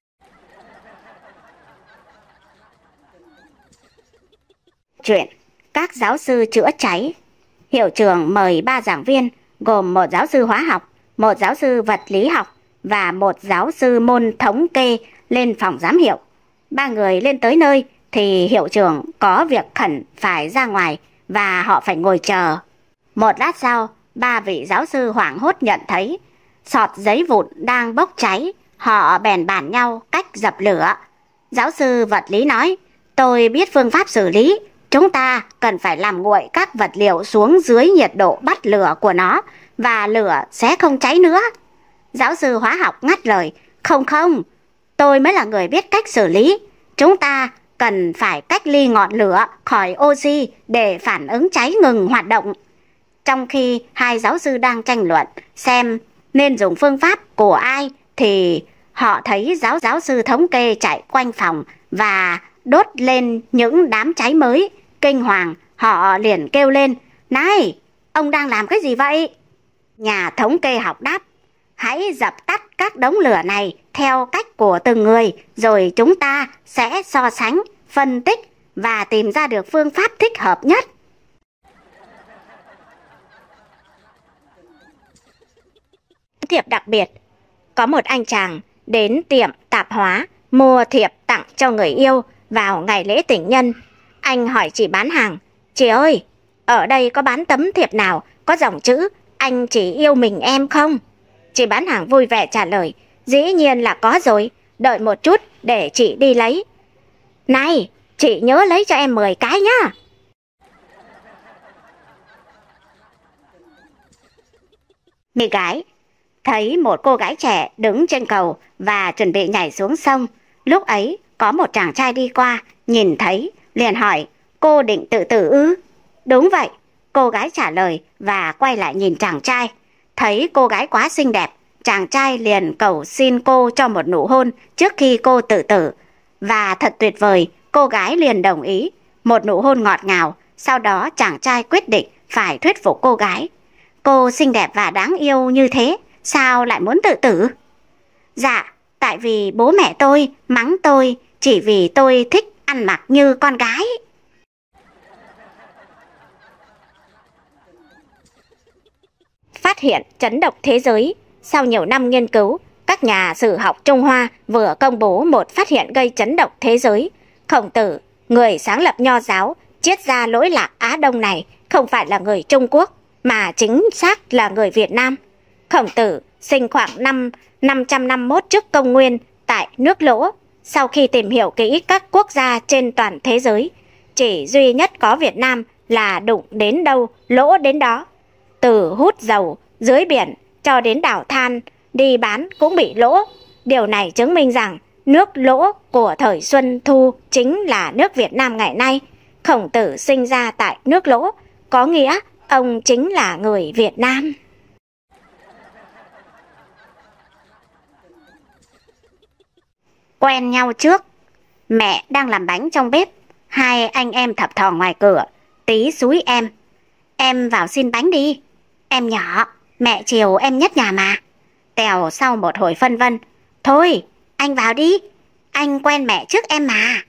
Chuyện các giáo sư chữa cháy. Hiệu trưởng mời ba giảng viên gồm một giáo sư hóa học, một giáo sư vật lý học và một giáo sư môn thống kê lên phòng giám hiệu. Ba người lên tới nơi thì hiệu trưởng có việc khẩn phải ra ngoài và họ phải ngồi chờ. Một lát sau, ba vị giáo sư hoảng hốt nhận thấy sọt giấy vụn đang bốc cháy. Họ bèn bàn nhau cách dập lửa. Giáo sư vật lý nói: "Tôi biết phương pháp xử lý. Chúng ta cần phải làm nguội các vật liệu xuống dưới nhiệt độ bắt lửa của nó, và lửa sẽ không cháy nữa." Giáo sư hóa học ngắt lời: "Không không, tôi mới là người biết cách xử lý. Chúng ta cần phải cách ly ngọn lửa khỏi oxy để phản ứng cháy ngừng hoạt động." Trong khi hai giáo sư đang tranh luận xem nên dùng phương pháp của ai, thì họ thấy giáo giáo sư thống kê chạy quanh phòng và đốt lên những đám cháy mới. Kinh hoàng, họ liền kêu lên: "Này, ông đang làm cái gì vậy?" Nhà thống kê học đáp: "Hãy dập tắt các đống lửa này theo cách của từng người, rồi chúng ta sẽ so sánh, phân tích và tìm ra được phương pháp thích hợp nhất." Thiệp đặc biệt. Có một anh chàng đến tiệm tạp hóa mua thiệp tặng cho người yêu vào ngày lễ tình nhân. Anh hỏi chị bán hàng: "Chị ơi, ở đây có bán tấm thiệp nào có dòng chữ 'Anh chỉ yêu mình em' không?" Chị bán hàng vui vẻ trả lời: "Dĩ nhiên là có rồi, đợi một chút để chị đi lấy." "Này, chị nhớ lấy cho em mười cái nhá." Mẹ gái thấy một cô gái trẻ đứng trên cầu và chuẩn bị nhảy xuống sông. Lúc ấy có một chàng trai đi qua, nhìn thấy liền hỏi: "Cô định tự tử ư?" "Đúng vậy," cô gái trả lời và quay lại nhìn chàng trai. Thấy cô gái quá xinh đẹp, chàng trai liền cầu xin cô cho một nụ hôn trước khi cô tự tử. Và thật tuyệt vời, cô gái liền đồng ý. Một nụ hôn ngọt ngào. Sau đó chàng trai quyết định phải thuyết phục cô gái: "Cô xinh đẹp và đáng yêu như thế, sao lại muốn tự tử?" "Dạ, tại vì bố mẹ tôi mắng tôi chỉ vì tôi thích ăn mặc như con gái." Phát hiện chấn động thế giới. Sau nhiều năm nghiên cứu, các nhà sử học Trung Hoa vừa công bố một phát hiện gây chấn động thế giới. Khổng Tử, người sáng lập Nho giáo, triết gia lỗi lạc Á Đông này, không phải là người Trung Quốc, mà chính xác là người Việt Nam. Khổng Tử sinh khoảng năm năm trăm năm mươi mốt trước công nguyên tại nước Lỗ. Sau khi tìm hiểu kỹ các quốc gia trên toàn thế giới, chỉ duy nhất có Việt Nam là đụng đến đâu lỗ đến đó. Từ hút dầu dưới biển cho đến đảo than đi bán cũng bị lỗ. Điều này chứng minh rằng nước Lỗ của thời Xuân Thu chính là nước Việt Nam ngày nay. Khổng Tử sinh ra tại nước Lỗ, có nghĩa ông chính là người Việt Nam. Quen nhau trước. Mẹ đang làm bánh trong bếp, hai anh em thập thò ngoài cửa. Tí xúi em: "Em vào xin bánh đi. Em nhỏ, mẹ chiều em nhất nhà mà." Tèo sau một hồi phân vân: Thôi, anh vào đi, anh quen mẹ trước em mà.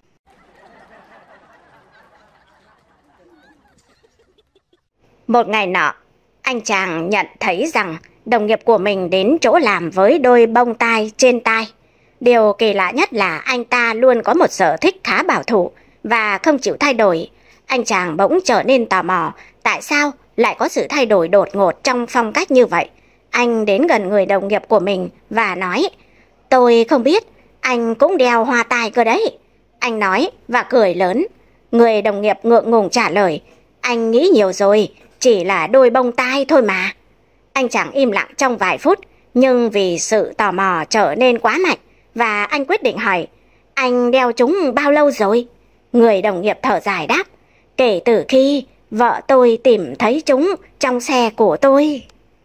Một ngày nọ, anh chàng nhận thấy rằng đồng nghiệp của mình đến chỗ làm với đôi bông tai trên tai. Điều kỳ lạ nhất là anh ta luôn có một sở thích khá bảo thủ và không chịu thay đổi. Anh chàng bỗng trở nên tò mò tại sao lại có sự thay đổi đột ngột trong phong cách như vậy. Anh đến gần người đồng nghiệp của mình và nói: Tôi không biết, anh cũng đeo hoa tai cơ đấy. Anh nói và cười lớn. Người đồng nghiệp ngượng ngùng trả lời: Anh nghĩ nhiều rồi, chỉ là đôi bông tai thôi mà. Anh chàng im lặng trong vài phút, nhưng vì sự tò mò trở nên quá mạnh và anh quyết định hỏi: Anh đeo chúng bao lâu rồi? Người đồng nghiệp thở dài đáp: Kể từ khi vợ tôi tìm thấy chúng trong xe của tôi.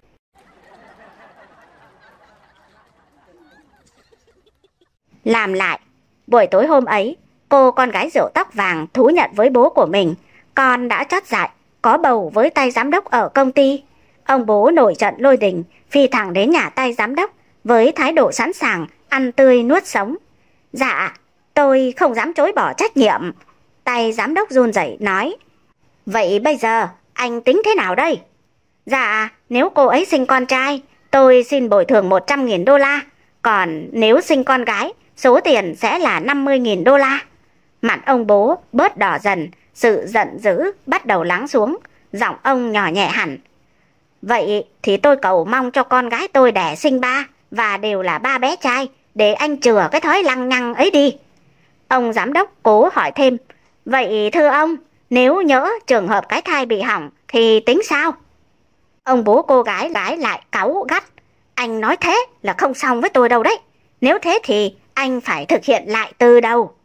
Làm lại, buổi tối hôm ấy, cô con gái rượu tóc vàng thú nhận với bố của mình con đã chót dại có bầu với tay giám đốc ở công ty. Ông bố nổi trận lôi đình, phi thẳng đến nhà tay giám đốc với thái độ sẵn sàng ăn tươi nuốt sống. Dạ, tôi không dám chối bỏ trách nhiệm. Tay giám đốc run rẩy nói: Vậy bây giờ anh tính thế nào đây? Dạ, nếu cô ấy sinh con trai, tôi xin bồi thường một trăm nghìn đô la. Còn nếu sinh con gái, số tiền sẽ là năm mươi nghìn đô la. Mặt ông bố bớt đỏ dần, sự giận dữ bắt đầu lắng xuống. Giọng ông nhỏ nhẹ hẳn: Vậy thì tôi cầu mong cho con gái tôi đẻ sinh ba, và đều là ba bé trai, để anh chừa cái thói lăng nhăng ấy đi. Ông giám đốc cố hỏi thêm: Vậy thưa ông, nếu nhỡ trường hợp cái thai bị hỏng thì tính sao? Ông bố cô gái gái lại cáu gắt: Anh nói thế là không xong với tôi đâu đấy. Nếu thế thì anh phải thực hiện lại từ đầu.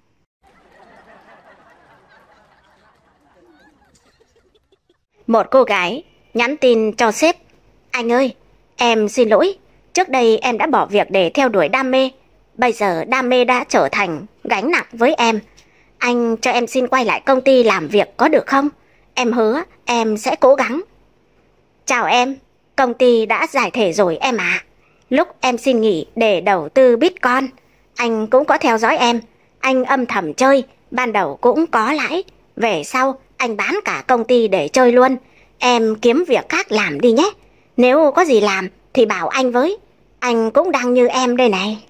Một cô gái nhắn tin cho sếp: Anh ơi, em xin lỗi, trước đây em đã bỏ việc để theo đuổi đam mê. Bây giờ đam mê đã trở thành gánh nặng với em. Anh cho em xin quay lại công ty làm việc có được không? Em hứa em sẽ cố gắng. Chào em, công ty đã giải thể rồi em à. Lúc em xin nghỉ để đầu tư Bitcoin, anh cũng có theo dõi em. Anh âm thầm chơi, ban đầu cũng có lãi. Về sau, anh bán cả công ty để chơi luôn. Em kiếm việc khác làm đi nhé. Nếu có gì làm thì bảo anh với. Anh cũng đang như em đây này.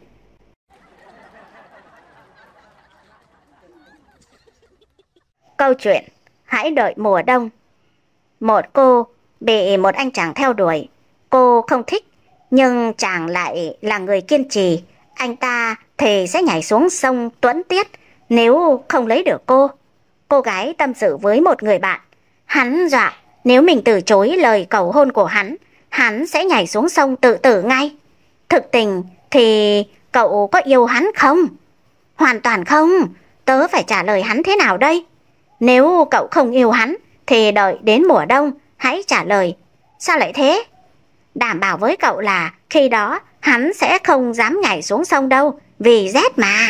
Câu chuyện Hãy đợi mùa đông. Một cô bị một anh chàng theo đuổi. Cô không thích, nhưng chàng lại là người kiên trì. Anh ta thề sẽ nhảy xuống sông Tuẫn Tiết nếu không lấy được cô. Cô gái tâm sự với một người bạn. Hắn dọa nếu mình từ chối lời cầu hôn của hắn, hắn sẽ nhảy xuống sông tự tử ngay. Thực tình thì cậu có yêu hắn không? Hoàn toàn không. Tớ phải trả lời hắn thế nào đây? Nếu cậu không yêu hắn thì đợi đến mùa đông hãy trả lời. Sao lại thế? Đảm bảo với cậu là khi đó hắn sẽ không dám nhảy xuống sông đâu, vì rét mà.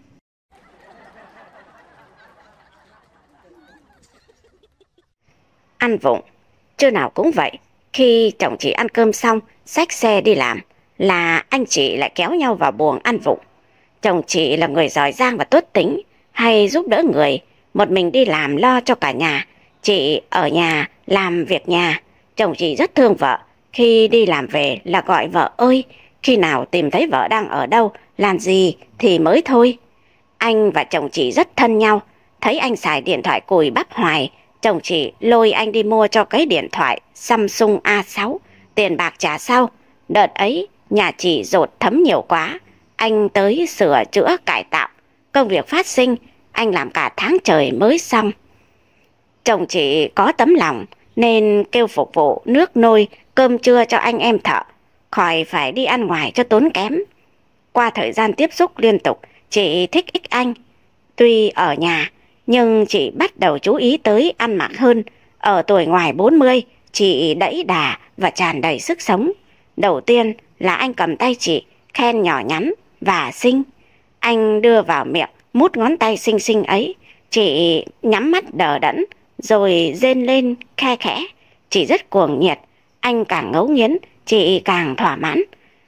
Ăn vụng, trưa nào cũng vậy. Khi chồng chị ăn cơm xong, xách xe đi làm, là anh chị lại kéo nhau vào buồng ăn vụng. Chồng chị là người giỏi giang và tốt tính, hay giúp đỡ người, một mình đi làm lo cho cả nhà. Chị ở nhà làm việc nhà. Chồng chị rất thương vợ, khi đi làm về là gọi vợ ơi, khi nào tìm thấy vợ đang ở đâu, làm gì thì mới thôi. Anh và chồng chị rất thân nhau. Thấy anh xài điện thoại cùi bắp hoài, chồng chị lôi anh đi mua cho cái điện thoại Samsung A sáu, tiền bạc trả sau. Đợt ấy nhà chị dột thấm nhiều quá, anh tới sửa chữa cải tạo. Công việc phát sinh, anh làm cả tháng trời mới xong. Chồng chị có tấm lòng nên kêu phục vụ nước nôi, cơm trưa cho anh em thợ, khỏi phải đi ăn ngoài cho tốn kém. Qua thời gian tiếp xúc liên tục, chị thích ích anh. Tuy ở nhà, nhưng chị bắt đầu chú ý tới ăn mặc hơn. Ở tuổi ngoài bốn mươi, chị đẫy đà và tràn đầy sức sống. Đầu tiên là anh cầm tay chị, khen nhỏ nhắn và xinh. Anh đưa vào miệng, mút ngón tay xinh xinh ấy. Chị nhắm mắt đờ đẫn, rồi rên lên khe khẽ. Chị rất cuồng nhiệt, anh càng ngấu nghiến, chị càng thỏa mãn.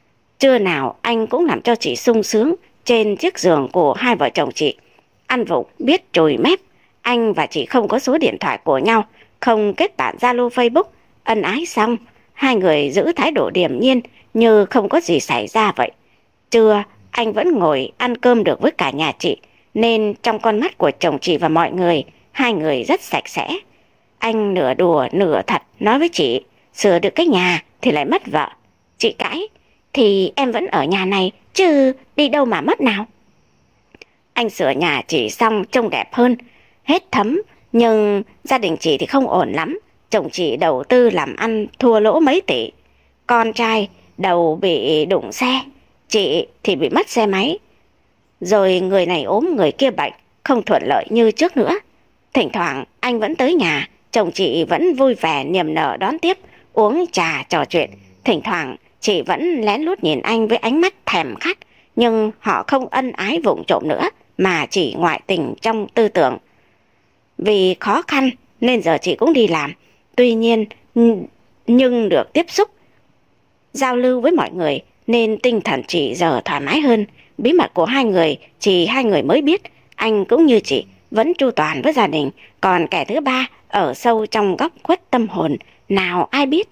Trưa nào anh cũng làm cho chị sung sướng trên chiếc giường của hai vợ chồng chị. Ăn vụng biết chùi mép, anh và chị không có số điện thoại của nhau, không kết bạn Zalo Facebook, ân ái xong, hai người giữ thái độ điềm nhiên như không có gì xảy ra vậy. Trưa, anh vẫn ngồi ăn cơm được với cả nhà chị, nên trong con mắt của chồng chị và mọi người, hai người rất sạch sẽ. Anh nửa đùa nửa thật nói với chị, sửa được cái nhà thì lại mất vợ. Chị cãi, thì em vẫn ở nhà này, chứ đi đâu mà mất nào. Anh sửa nhà chị xong trông đẹp hơn, hết thấm, nhưng gia đình chị thì không ổn lắm. Chồng chị đầu tư làm ăn thua lỗ mấy tỷ. Con trai đầu bị đụng xe, chị thì bị mất xe máy. Rồi người này ốm người kia bệnh, không thuận lợi như trước nữa. Thỉnh thoảng anh vẫn tới nhà, chồng chị vẫn vui vẻ niềm nở đón tiếp, uống trà trò chuyện. Thỉnh thoảng chị vẫn lén lút nhìn anh với ánh mắt thèm khát, nhưng họ không ân ái vụng trộm nữa, mà chỉ ngoại tình trong tư tưởng. Vì khó khăn nên giờ chị cũng đi làm. Tuy nhiên, nhưng được tiếp xúc, giao lưu với mọi người nên tinh thần chị giờ thoải mái hơn. Bí mật của hai người chỉ hai người mới biết. Anh cũng như chị vẫn chu toàn với gia đình, còn kẻ thứ ba ở sâu trong góc khuất tâm hồn, nào ai biết.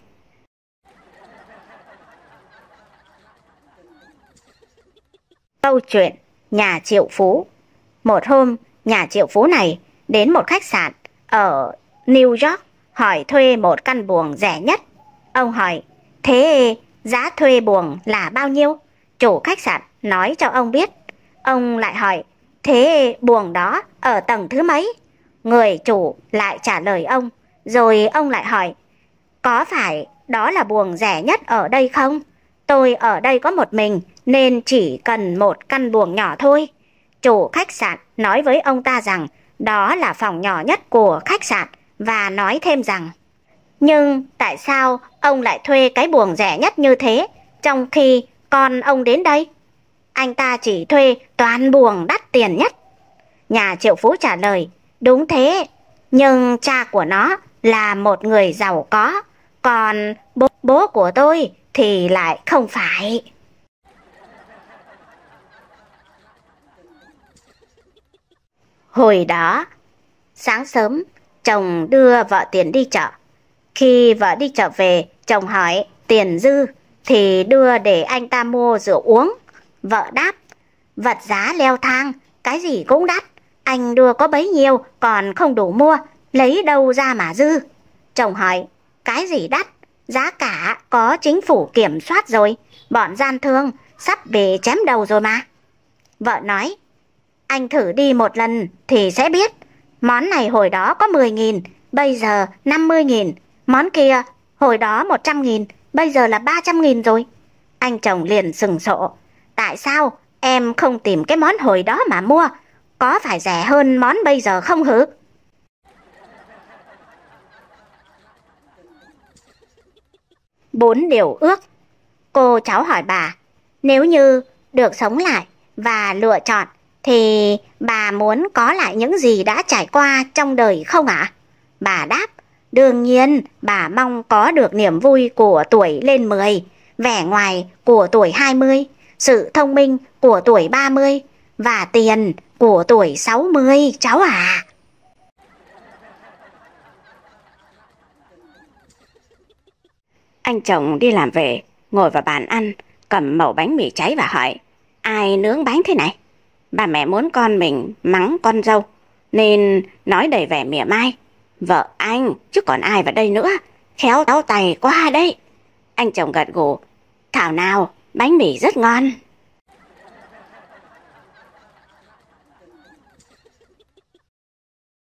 Câu chuyện nhà triệu phú. Một hôm, nhà triệu phú này đến một khách sạn ở New York hỏi thuê một căn buồng rẻ nhất. Ông hỏi, thế giá thuê buồng là bao nhiêu? Chủ khách sạn nói cho ông biết. Ông lại hỏi, thế buồng đó ở tầng thứ mấy? Người chủ lại trả lời ông. Rồi ông lại hỏi, có phải đó là buồng rẻ nhất ở đây không? Tôi ở đây có một mình nên chỉ cần một căn buồng nhỏ thôi. Chủ khách sạn nói với ông ta rằng đó là phòng nhỏ nhất của khách sạn, và nói thêm rằng, nhưng tại sao ông lại thuê cái buồng rẻ nhất như thế, trong khi con ông đến đây? Anh ta chỉ thuê toàn buồng đắt tiền nhất. Nhà triệu phú trả lời, đúng thế, nhưng cha của nó là một người giàu có, còn bố, bố của tôi thì lại không phải. Hồi đó, sáng sớm, chồng đưa vợ tiền đi chợ. Khi vợ đi chợ về, chồng hỏi tiền dư thì đưa để anh ta mua rượu uống. Vợ đáp, vật giá leo thang, cái gì cũng đắt, anh đưa có bấy nhiêu còn không đủ mua, lấy đâu ra mà dư. Chồng hỏi, cái gì đắt? Giá cả có chính phủ kiểm soát rồi, bọn gian thương sắp bị chém đầu rồi mà. Vợ nói, anh thử đi một lần thì sẽ biết. Món này hồi đó có mười nghìn, bây giờ năm mươi nghìn. Món kia hồi đó một trăm nghìn, bây giờ là ba trăm nghìn rồi. Anh chồng liền sừng sộ. Tại sao em không tìm cái món hồi đó mà mua? Có phải rẻ hơn món bây giờ không hử? Bốn điều ước. Cô cháu hỏi bà, nếu như được sống lại và lựa chọn thì bà muốn có lại những gì đã trải qua trong đời không ạ? Bà đáp, đương nhiên bà mong có được niềm vui của tuổi lên mười, vẻ ngoài của tuổi hai mươi, sự thông minh của tuổi ba mươi và tiền của tuổi sáu mươi, cháu à. Anh chồng đi làm về, ngồi vào bàn ăn, cầm mẩu bánh mì cháy và hỏi, ai nướng bánh thế này? Bà mẹ muốn con mình mắng con dâu, nên nói đầy vẻ mỉa mai. Vợ anh, chứ còn ai vào đây nữa, khéo táo tay quá đấy. Anh chồng gật gù, thảo nào, bánh mì rất ngon.